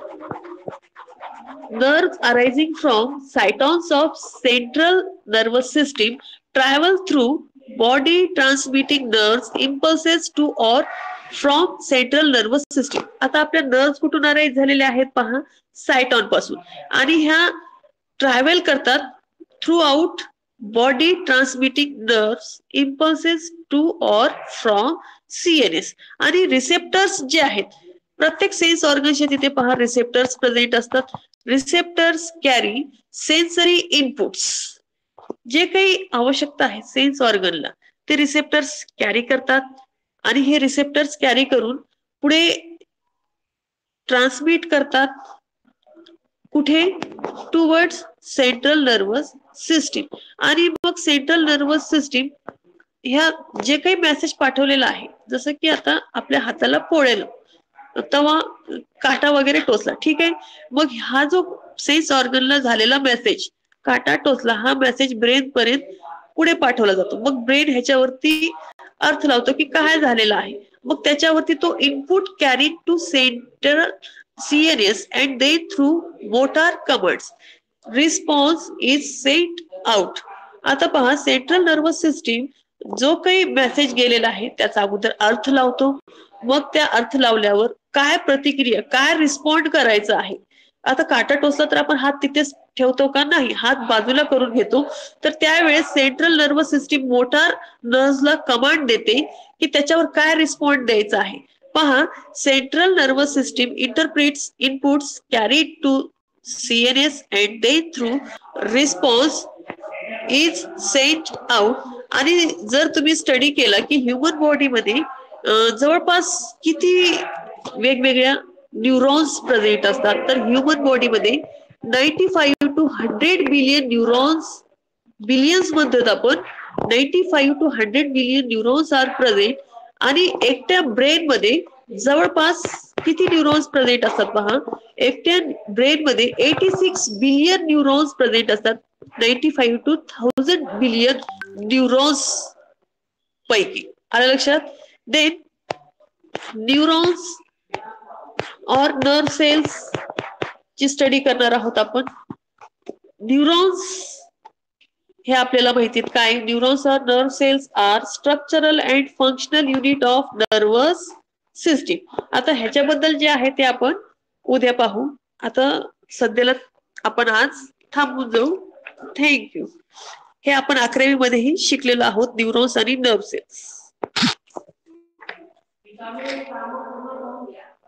Speaker 1: Nerves arising from cytons of central nervous system travel through body transmitting nerves impulses to or from central nervous system. आता आपल्या नर्व्स कुठून अराईज झालेल्या आहेत पहा सायटॉन पासून आणि ह्या ट्रॅव्हल करतात throughout body transmitting nerves impulses to or from CNS. आणि रिसेप्टर्स जे आहेत प्रत्येक सेन्स ऑर्गनच्या तिथे पहा रिसेप्टर्स प्रेझेंट असतात. Receptors carry sensory inputs. जे काही आवश्यकता आहे सेन्स ऑर्गनला ते रिसेप्टर्स कॅरी करतात आणि हे रिसेप्टर्स कॅरी करून पुढे ट्रान्समिट करतात कुठे टुवर्ड्स सेंट्रल नर्वस सिस्टीम. आणि मग सेंट्रल नर्वस सिस्टीम ह्या जे काही मेसेज पाठवलेला आहे जसं की आता आपल्या हाताला पोळेल तेव्हा काटा वगैरे टोचला ठीक आहे. मग हा जो सेन्स ऑर्गनला झालेला मेसेज काटा टोचला हा मेसेज ब्रेन पर्यंत पुढे पाठवला जातो. मग ब्रेन ह्याच्यावरती अर्थ लावतो की काय झालेलं आहे. मग त्याच्यावरती तो input carry to centre CNS and they through motor commands response is sent out. आता पहा सेंट्रल नर्वस सिस्टीम जो काही मेसेज गेलेला आहे त्याचा अगोदर अर्थ लावतो. मग त्या अर्थ लावल्यावर काय प्रतिक्रिया काय रिस्पॉन्ड करायचं आहे. आता काटा टोचला तर आपण हात तिथेच ठेवतो का नाही हात बाजूला करून घेतो. तर त्यावेळेस सेंट्रल नर्वस सिस्टीम मोटार नर्व्हला कमांड देते की त्याच्यावर काय रिस्पॉन्ड द्यायचा आहे. पहा central nervous system interprets inputs carried to CNS and they through response is sent out. आणि जर तुम्ही स्टडी केला की ह्युमन बॉडीमध्ये जवळपास किती वेगवेगळ्या न्यूरॉन्स प्रेझेंट असतात तर ह्युमन बॉडीमध्ये ninety five to hundred billion neurons billions म्हणतात आपण ninety five to hundred billion neurons are present. आणि एकट्या ब्रेन मध्ये जवळपास किती न्यूरॉन्स प्रेझेंट असतात पहा एकट्या ब्रेन मध्ये eighty six billion neurons present असतात. Ninety five to thousand billion neurons पैकी आलं लक्षात. Then neurons or nerve cells ची स्टडी करणार आहोत आपण. न्यूरॉन्स हे आपल्याला माहिती आहेत काय neurons are nerve cells are structural and functional unit of nervous system. आता ह्याच्याबद्दल जे आहे ते आपण उद्या पाहू. आता सध्याला आपण आज थांबून जाऊ. थँक्यू. हे आपण अकरावी मध्येही शिकलेलो आहोत न्यूरॉन्स आणि नर्व सेल्स.